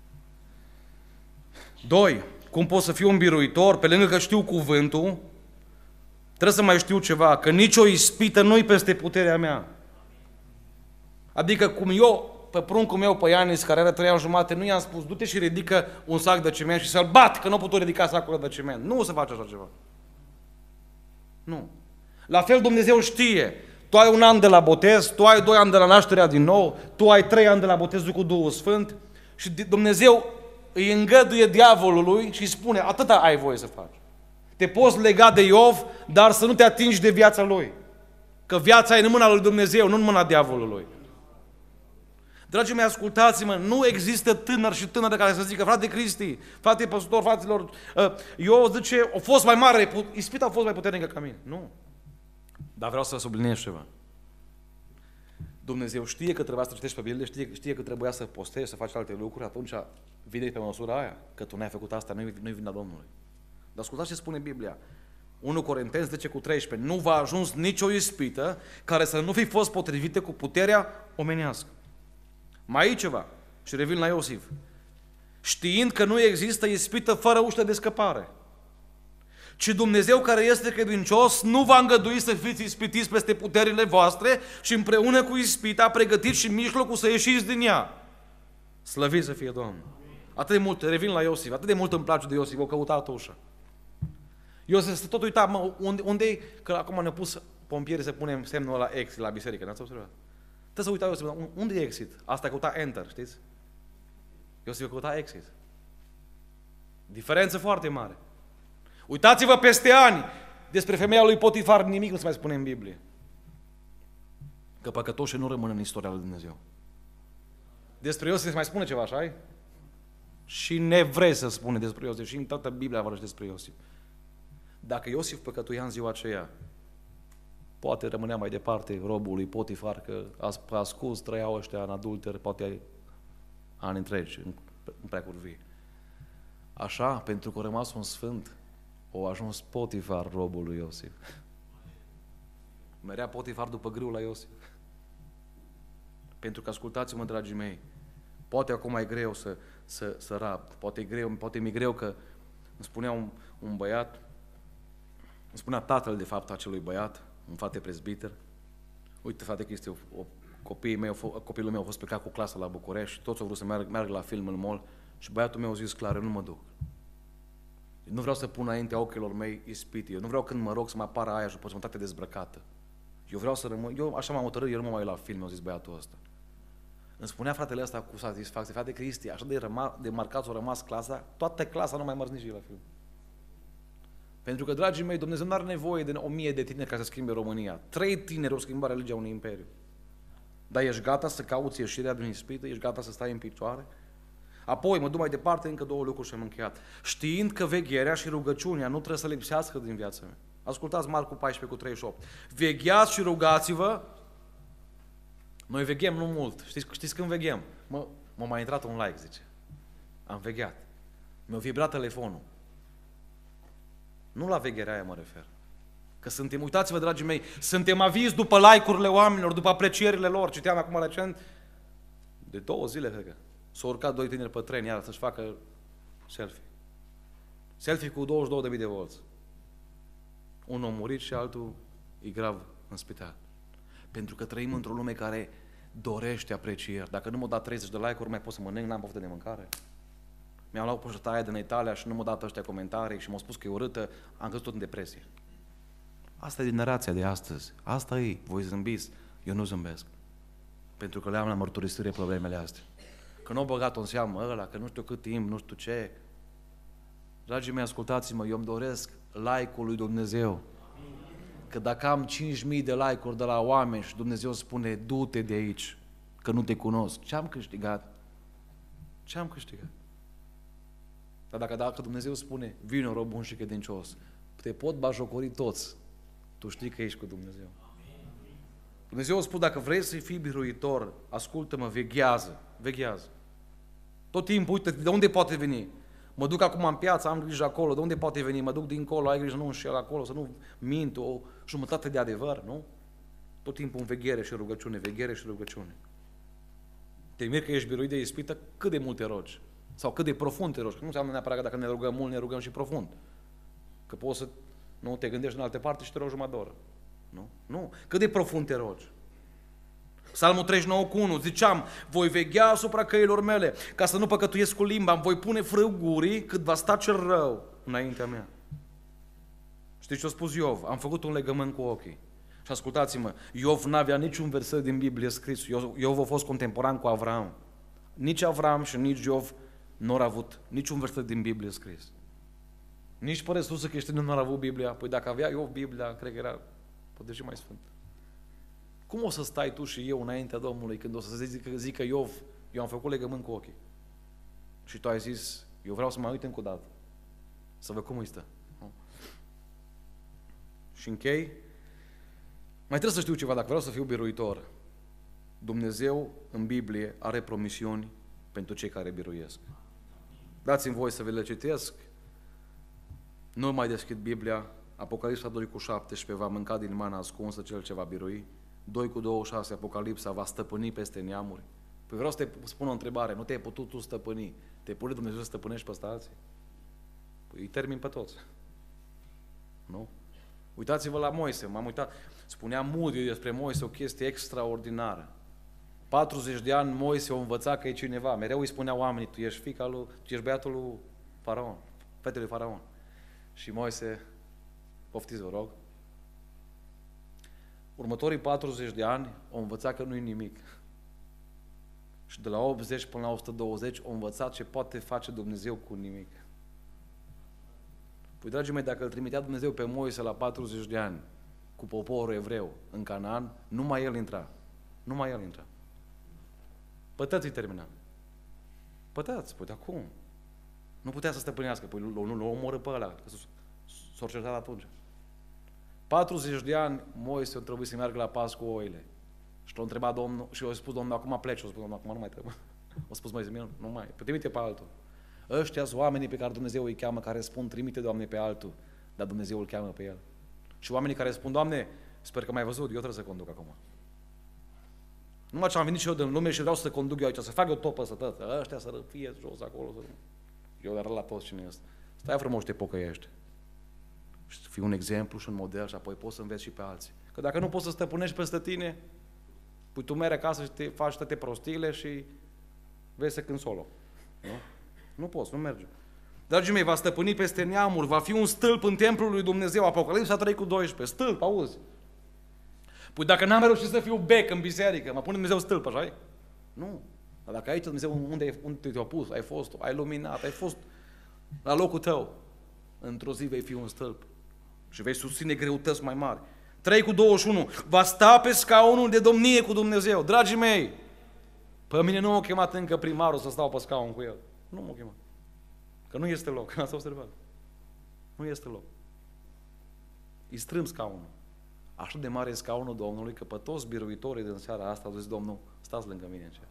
Doi, cum pot să fiu un biruitor? Pe lângă că știu cuvântul, trebuie să mai știu ceva, că nicio ispită nu-i peste puterea mea. Adică cum eu, pe pruncul meu, pe Ianis, care are trei ani jumate, nu i-am spus, du-te și ridică un sac de ciment și să-l bat, că nu putut ridica sacul de ciment. Nu o să faci așa ceva. Nu. La fel Dumnezeu știe. Tu ai un an de la botez, tu ai doi ani de la nașterea din nou, tu ai trei ani de la botezul cu Duhul Sfânt și Dumnezeu îi îngăduie diavolului și îi spune, atâta ai voie să faci. Te poți lega de Iov, dar să nu te atingi de viața lui. Că viața e în mâna lui Dumnezeu, nu în mâna diavolului. Dragii mei, ascultați-mă, nu există tânăr și tânără care să zică, frate Cristi, frate păstor, fraților, eu, zice, a fost mai mare, ispita a fost mai puternică ca mine. Nu. Dar vreau să subliniez ceva. Dumnezeu știe că trebuia să citești pe Biblie, știe, știe că trebuia să postezi, să faci alte lucruri, atunci vine pe măsura aia, că tu n-ai făcut asta, nu-i, nu-i vina Domnului. Dar ascultați ce spune Biblia. unu Corinteni zece cu treisprezece. Nu v-a ajuns nicio ispită care să nu fi fost potrivită cu puterea omenească. Mai e ceva. Și revin la Iosif. Știind că nu există ispită fără ușă de scăpare. Ci Dumnezeu care este credincios nu va îngădui să fiți ispitiți peste puterile voastre și împreună cu ispita pregătiți și mijlocul să ieșiți din ea. Slăvit să fie Domnul. Atât de mult, revin la Iosif, atât de mult îmi place de Iosif, o căutat ușa. Iosif se tot uita, mă, unde, unde că acum ne-a pus pompierii să punem semnul ăla exit la biserică, n-ați observat? Trebuie să uita Iosif, unde e exit? Asta căuta enter, știți? Iosif căuta exit. Diferență foarte mare. Uitați-vă peste ani despre femeia lui Potifar, nimic nu se mai spune în Biblie. Că păcătoșii nu rămân în istoria lui Dumnezeu. Despre Iosif se mai spune ceva, așa? Și nevrei să spune despre Iosif, și în toată Biblia vorbește despre Iosif. Dacă Iosif păcătuia în ziua aceea, poate rămânea mai departe robul lui Potifar, că ascuns trăiau ăștia în adulter, poate ani întregi, în preacurvie. Așa, pentru că a rămas un sfânt, a ajuns Potifar robul lui Iosif. Merea Potifar după grâu la Iosif. Pentru că, ascultați-mă, dragii mei, poate acum e greu să, să, să rapt, poate, e greu, poate mi-e greu că îmi spunea un, un băiat, îmi spunea tatăl, de fapt, acelui băiat, un frate prezbiter, uite, frate Cristi, o, o, copiii mei, o, copilul meu a fost plecat cu clasa la București, toți au vrut să meargă, meargă la film în mall și băiatul meu a zis clar, eu nu mă duc. Nu vreau să pun înaintea ochilor mei ispite. Eu nu vreau când mă rog să mă apară aia și o posibilitate dezbrăcată. Eu vreau să rămân, eu așa m-am hotărât, eu nu mă mai la film, mi-a zis băiatul ăsta. Îmi spunea fratele ăsta cu satisfacție, frate Cristi, așa de, răma, de marcat a rămas clasa, toată clasa nu mai mers nici la film. Pentru că, dragii mei, Dumnezeu nu are nevoie de o mie de tineri ca să schimbe România. Trei tineri au schimbat religia unui imperiu. Dar ești gata să cauți ieșirea din ispită? Ești gata să stai în picioare? Apoi, mă duc mai departe, încă două lucruri și am încheiat. Știind că vegherea și rugăciunea nu trebuie să lipsească din viața mea. Ascultați Marcu paisprezece cu treizeci și opt. Vegheați și rugați-vă. Noi veghem nu mult. Știți, știți când veghem? Mă, m-a mai intrat un like, zice. Am vegheat. Mi-a vibrat telefonul. Nu la vegherea aia mă refer. Că suntem, uitați-vă, dragii mei, suntem avizi după like-urile oamenilor, după aprecierile lor. Citeam acum recent, de două zile, cred că, s-au urcat doi tineri pe tren, iar să-și facă selfie. Selfie cu douăzeci și două de mii de volți. Unul a murit și altul e grav în spital. Pentru că trăim într-o lume care dorește aprecieri. Dacă nu m-au dat treizeci de like-uri, mai pot să mănânc, n-am poftă de mâncare. Mi-am luat poșeta aia din Italia și nu m-au dat ăștia comentarii și m-au spus că e urâtă, am căzut tot în depresie. Asta e generația de astăzi. Asta e. Voi zâmbiți, eu nu zâmbesc. Pentru că le-am la mărturisire problemele astea. Că nu au băgat-o în seamă ăla, că nu știu cât timp, nu știu ce. Dragii mei, ascultați-mă, eu îmi doresc like-ul lui Dumnezeu. Că dacă am cinci mii de like-uri de la oameni și Dumnezeu spune, du-te de aici, că nu te cunosc, ce am câștigat? Ce am câștigat? Dar dacă, dacă Dumnezeu spune, vino rob bun și credincios, te pot bajocori toți, tu știi că ești cu Dumnezeu. Dumnezeu a spus, dacă vrei să fii biruitor, ascultă-mă, veghează, veghează. Tot timpul, uite, de unde poate veni? Mă duc acum în piață, am grijă acolo, de unde poate veni? Mă duc dincolo, ai grijă, nu înșel acolo, să nu mint, o jumătate de adevăr, nu? Tot timpul în veghere și rugăciune, veghere și rugăciune. Te miri că ești biruit de ispită, cât de mult te rogi? Sau cât de profund te rogi? Că nu înseamnă neapărat că dacă ne rugăm mult, ne rugăm și profund. Că poți să nu te gândești în alte parte și te rogi jumătate de oră. Nu? Nu. Cât de profund te rogi? Psalmul treizeci și nouă cu unu, ziceam, voi veghea asupra căilor mele, ca să nu păcătuiesc cu limba, îmi voi pune frâu gurii cât va sta cel rău înaintea mea. Știți ce a spus Iov? Am făcut un legământ cu ochii. Și ascultați-mă, Iov n-avea niciun verset din Biblie scris. Iov a fost contemporan cu Avram. Nici Avram și nici Iov nu au avut niciun verset din Biblie scris. Nici pără sus creștinul nu au avut Biblia. Păi dacă avea Iov Biblia, cred că era poate și mai sfânt. Cum o să stai tu și eu înaintea Domnului când o să zică, zică Iov, eu am făcut legământ cu ochii? Și tu ai zis, eu vreau să mă uit încă o dată, să văd cum îi stă. Și închei, mai trebuie să știu ceva, dacă vreau să fiu biruitor. Dumnezeu în Biblie are promisiuni pentru cei care biruiesc. Dați-mi voi să vi le citesc. Nu mai deschid Biblia. Apocalipsa doi cu șaptesprezece, va mânca din mana ascunsă cel ce va birui. doi cu douăzeci și șase, Apocalipsa va stăpâni peste neamuri. Păi vreau să te spun o întrebare, nu te-ai putut tu stăpâni, te-ai putut Dumnezeu să stăpânești peste alții? Păi îi termin pe toți. Nu? Uitați-vă la Moise, m-am uitat, spunea Moody despre Moise o chestie extraordinară. patruzeci de ani Moise o învăța că e cineva, mereu îi spunea oamenii, tu ești fica lui, tu ești băiatul lui Faraon, fetele lui Faraon. Și Moise, poftiți vă rog, următorii patruzeci de ani o învăța că nu e nimic. Și de la optzeci până la o sută douăzeci o învăța ce poate face Dumnezeu cu nimic. Păi, dragii mei, dacă îl trimitea Dumnezeu pe Moise la patruzeci de ani cu poporul evreu în Canaan, numai el intra. Numai el intra. Pătăți-i termina. Pătăți, păi, dar cum? Nu putea să stăpânească, păi nu l-o omoră pe ăla, că s-o certat atunci. patruzeci de ani Moise a trebuit să meargă la pas cu oile. Și l-a întrebat Domnul, și a spus Domnul, acum pleci, și a spus Domnul, acum nu mai trebuie. A spus Moise, nu mai, păi trimite pe altul. Ăștia sunt oamenii pe care Dumnezeu îi cheamă, care spun, trimite, Doamne, pe altul, dar Dumnezeu îl cheamă pe el. Și oamenii care spun, Doamne, sper că m-ai văzut, eu trebuie să conduc acum. Numai ce am venit și eu din lume și vreau să conduc eu aici, să fac eu tot păsă tătă, ăștia să fie jos acolo. Să... Eu dar la toți cine este. Stai frumos și te pocăiești. Și să fii un exemplu și un model și apoi poți să înveți și pe alții. Că dacă nu poți să stăpânești peste tine, pui tu mere acasă și te faci toate prostiile și vezi să cânti solo. Nu? Nu poți, nu merge. Dragii mei, va stăpâni peste neamuri, va fi un stâlp în templul lui Dumnezeu. Apocalipsa trei cu doisprezece. Stâlp, auzi? Păi dacă n-am reușit să fiu bec în biserică, mă pune Dumnezeu stâlp, așa? Nu. Dar dacă aici Dumnezeu, unde, unde te-a pus, ai fost, ai luminat, ai fost la locul tău, într-o zi vei fi un stâlp și vei susține greutăți mai mari. trei cu douăzeci și unu. Va sta pe scaunul de domnie cu Dumnezeu. Dragii mei, pe mine nu m-a chemat încă primarul să stau pe scaun cu el. Nu m-a chemat. Că nu este loc. Ați observat? Nu este loc. Îi strâm scaunul. Așa de mare e scaunul Domnului, că pe toți biruitorii din seara asta au zis, Domnul, stați lângă mine în cer.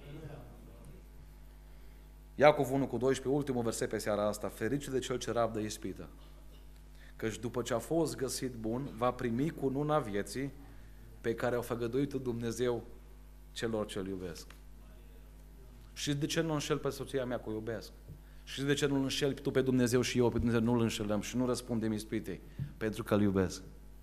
Iacov unu cu doisprezece, ultimul verset pe seara asta. Ferice de cel ce rabdă ispită. Căci după ce a fost găsit bun, va primi cununa vieții pe care au făgăduit Dumnezeu celor ce-L iubesc. Și de ce nu înșel pe soția mea cu iubesc? Și de ce nu-L înșel tu pe Dumnezeu și eu pe Dumnezeu nu-L înșelăm și nu răspundem ispitei? Pentru că Îl iubesc.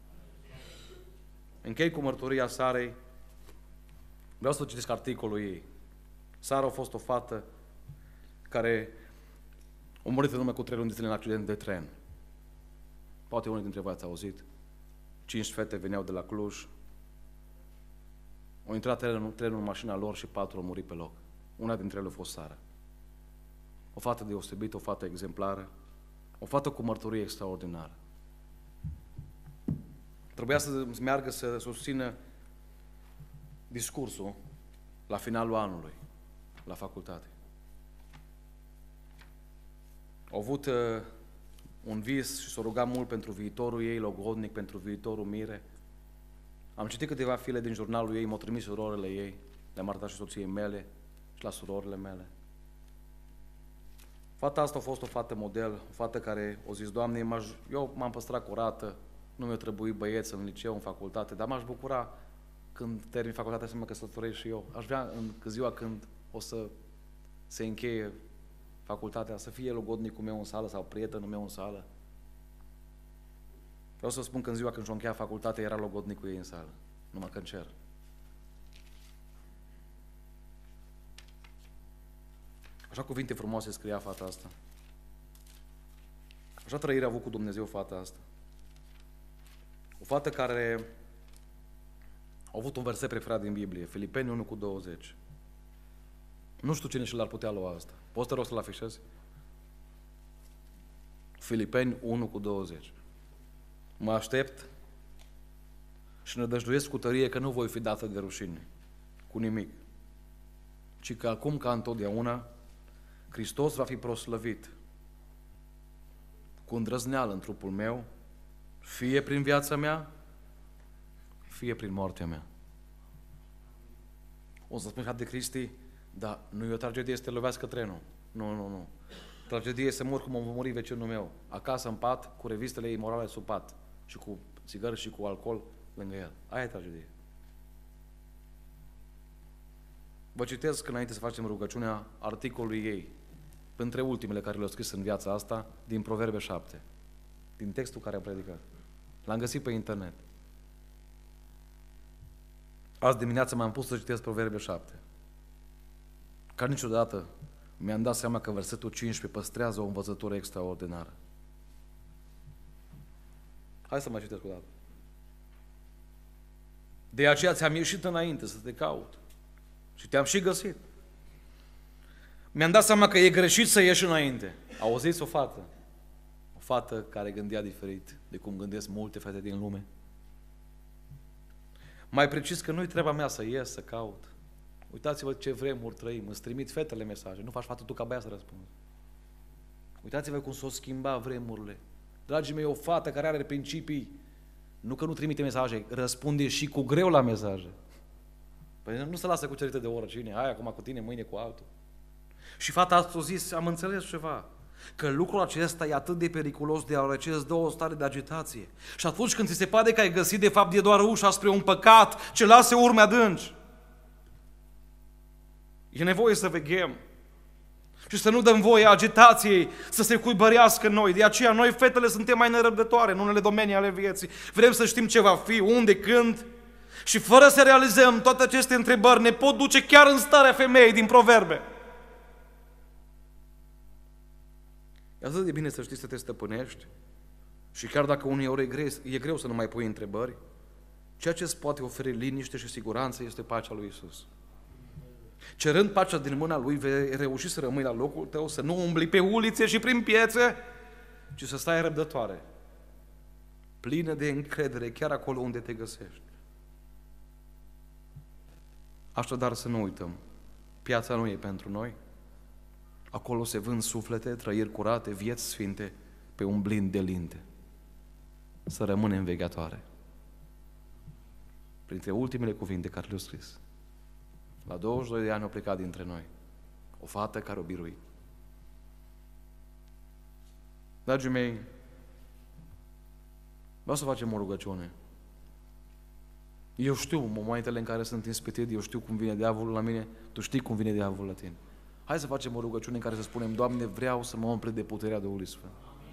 Închei cu mărturia Sarei. Vreau să citesc articolul ei. Sara a fost o fată care a murit în urmă cu trei luni de zile în accident de tren. Poate unii dintre voi ați auzit. Cinci fete veneau de la Cluj. Au intrat trenul, trenul în mașina lor și patru au murit pe loc. Una dintre ele a fost Sara. O fată deosebită, o fată exemplară, o fată cu mărturie extraordinară. Trebuia să meargă să susțină discursul la finalul anului, la facultate. Au avut uh, un vis și s-a rugat mult pentru viitorul ei, logodnic, pentru viitorul Mire. Am citit câteva file din jurnalul ei, m-au trimis surorile ei, le-am arătat și soției mele și la surorile mele. Fata asta a fost o fată model, o fată care a zis, Doamne, eu m-am păstrat curată, nu mi-a trebuit băieți în liceu, în facultate, dar m-aș bucura când termin facultatea să mă căsătoresc și eu. Aș vrea în ziua când o să se încheie facultatea, să fie logodnicul meu în sală sau prietenul meu în sală. Vreau să spun că în ziua când și-o încheia facultatea era logodnicul ei în sală, numai că în cer. Așa cuvinte frumoase scria fata asta. Așa trăire a avut cu Dumnezeu fata asta. O fată care a avut un verset preferat din Biblie, Filipeni unu cu douăzeci. Nu știu cine și l-ar putea lua asta. Poți te rog să-l afișezi? Filipeni unu cu douăzeci. Mă aștept și nădăjduiesc cu tărie că nu voi fi dată de rușine cu nimic, ci că acum ca întotdeauna Hristos va fi proslăvit cu îndrăzneală în trupul meu, fie prin viața mea, fie prin moartea mea. O să spun, frate Cristi, dar nu e o tragedie să te lovească trenul. Nu, nu, nu. Tragedie să mor cum a murit vecinul meu, acasă în pat, cu revistele imorale sub pat și cu țigări și cu alcool lângă el. Aia e tragedie. Vă citesc, înainte să facem rugăciunea, articolul ei, între ultimele care le-au scris în viața asta, din Proverbe șapte, din textul care a predicat. L-am găsit pe internet. Azi dimineața m-am pus să citesc Proverbe șapte. Ca niciodată mi-am dat seama că versetul cincisprezece păstrează o învățătură extraordinară. Hai să mai citesc o dată. De aceea ți-am ieșit înainte să te caut și te-am și găsit. Mi-am dat seama că e greșit să ieși înainte. Auziți o fată? O fată care gândea diferit de cum gândesc multe fete din lume. Mai precis că nu-i treaba mea să ies, să caut. Uitați-vă ce vremuri trăim, îți trimit fetele mesaje, nu faci fată tu ca băiat să răspunzi. Uitați-vă cum s-o schimba vremurile. Dragii mei, o fată care are principii, nu că nu trimite mesaje, răspunde și cu greu la mesaje. Păi nu se lasă cucerită de oricine, hai acum cu tine, mâine cu altul. Și fata asta a zis, am înțeles ceva, că lucrul acesta e atât de periculos deoarece îți dă o stare de agitație. Și atunci când ți se pare că ai găsit, de fapt e doar ușa spre un păcat ce lasă urme adânci. E nevoie să veghem și să nu dăm voie agitației să se cuibărească în noi. De aceea noi, fetele, suntem mai nerăbdătoare în unele domenii ale vieții. Vrem să știm ce va fi, unde, când. Și fără să realizăm toate aceste întrebări, ne pot duce chiar în starea femeii din Proverbe. E atât de bine să știi să te stăpânești și chiar dacă uneori e greu, e greu să nu mai pui întrebări, ceea ce îți poate oferi liniște și siguranță este pacea lui Iisus. Cerând pacea din mâna Lui, vei reuși să rămâi la locul tău, să nu umbli pe ulițe și prin piețe, ci să stai răbdătoare, plină de încredere, chiar acolo unde te găsești. Așadar să nu uităm, piața nu e pentru noi, acolo se vând suflete, trăiri curate, vieți sfinte, pe un blind de linde. Să rămânem vegheatoare. Printre ultimele cuvinte care le-au scris. La douăzeci și doi de ani a plecat dintre noi o fată care o birui. Dragii mei, vreau să facem o rugăciune. Eu știu momentele în care sunt ispitit, eu știu cum vine diavolul la mine, tu știi cum vine diavolul la tine. Hai să facem o rugăciune în care să spunem, Doamne, vreau să mă umple de puterea Duhului Sfânt.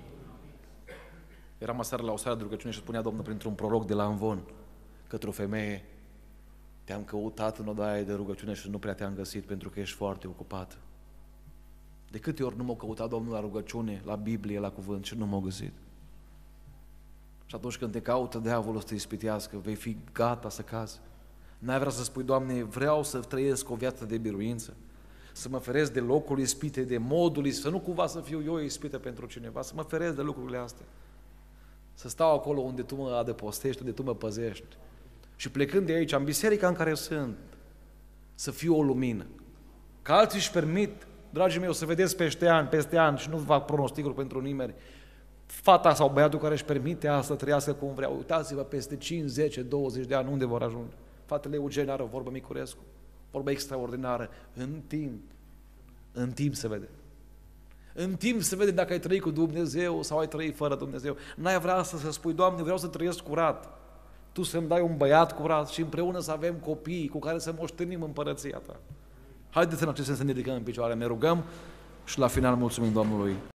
Eram aseară la o seară de rugăciune și spunea Domnul printr-un proroc de la Amvon către o femeie, te-am căutat în odaia de rugăciune și nu prea te-am găsit pentru că ești foarte ocupată. De câte ori nu m-a căutat Domnul la rugăciune, la Biblie, la cuvânt și nu m-a găsit? Și atunci când te caută diavolul să te ispitească, vei fi gata să cazi. N-ai vrea să spui, Doamne, vreau să trăiesc o viață de biruință, să mă feresc de locul ispite, de modul ispite, să nu cumva să fiu eu ispită pentru cineva, să mă feresc de lucrurile astea. Să stau acolo unde Tu mă adăpostești, unde Tu mă păzești. Și plecând de aici, în biserica în care sunt, să fiu o lumină. Că alții își permit, dragii mei, o să vedeți peste ani, peste ani, și nu fac pronosticuri pentru nimeni, fata sau băiatul care își permite asta, trăiască cum vrea. Uitați-vă peste cinci, zece, douăzeci de ani, unde vor ajunge. Fratele Eugen are o vorbă Micurescu, vorbă extraordinară. În timp, în timp se vede. În timp se vede dacă ai trăit cu Dumnezeu sau ai trăit fără Dumnezeu. N-ai vrea asta să spui, Doamne, vreau să trăiesc curat. Tu să-mi dai un băiat curat și împreună să avem copii cu care să moștenim împărăția Ta. Haideți în acest sens să ne ridicăm în picioare, ne rugăm și la final mulțumim Domnului.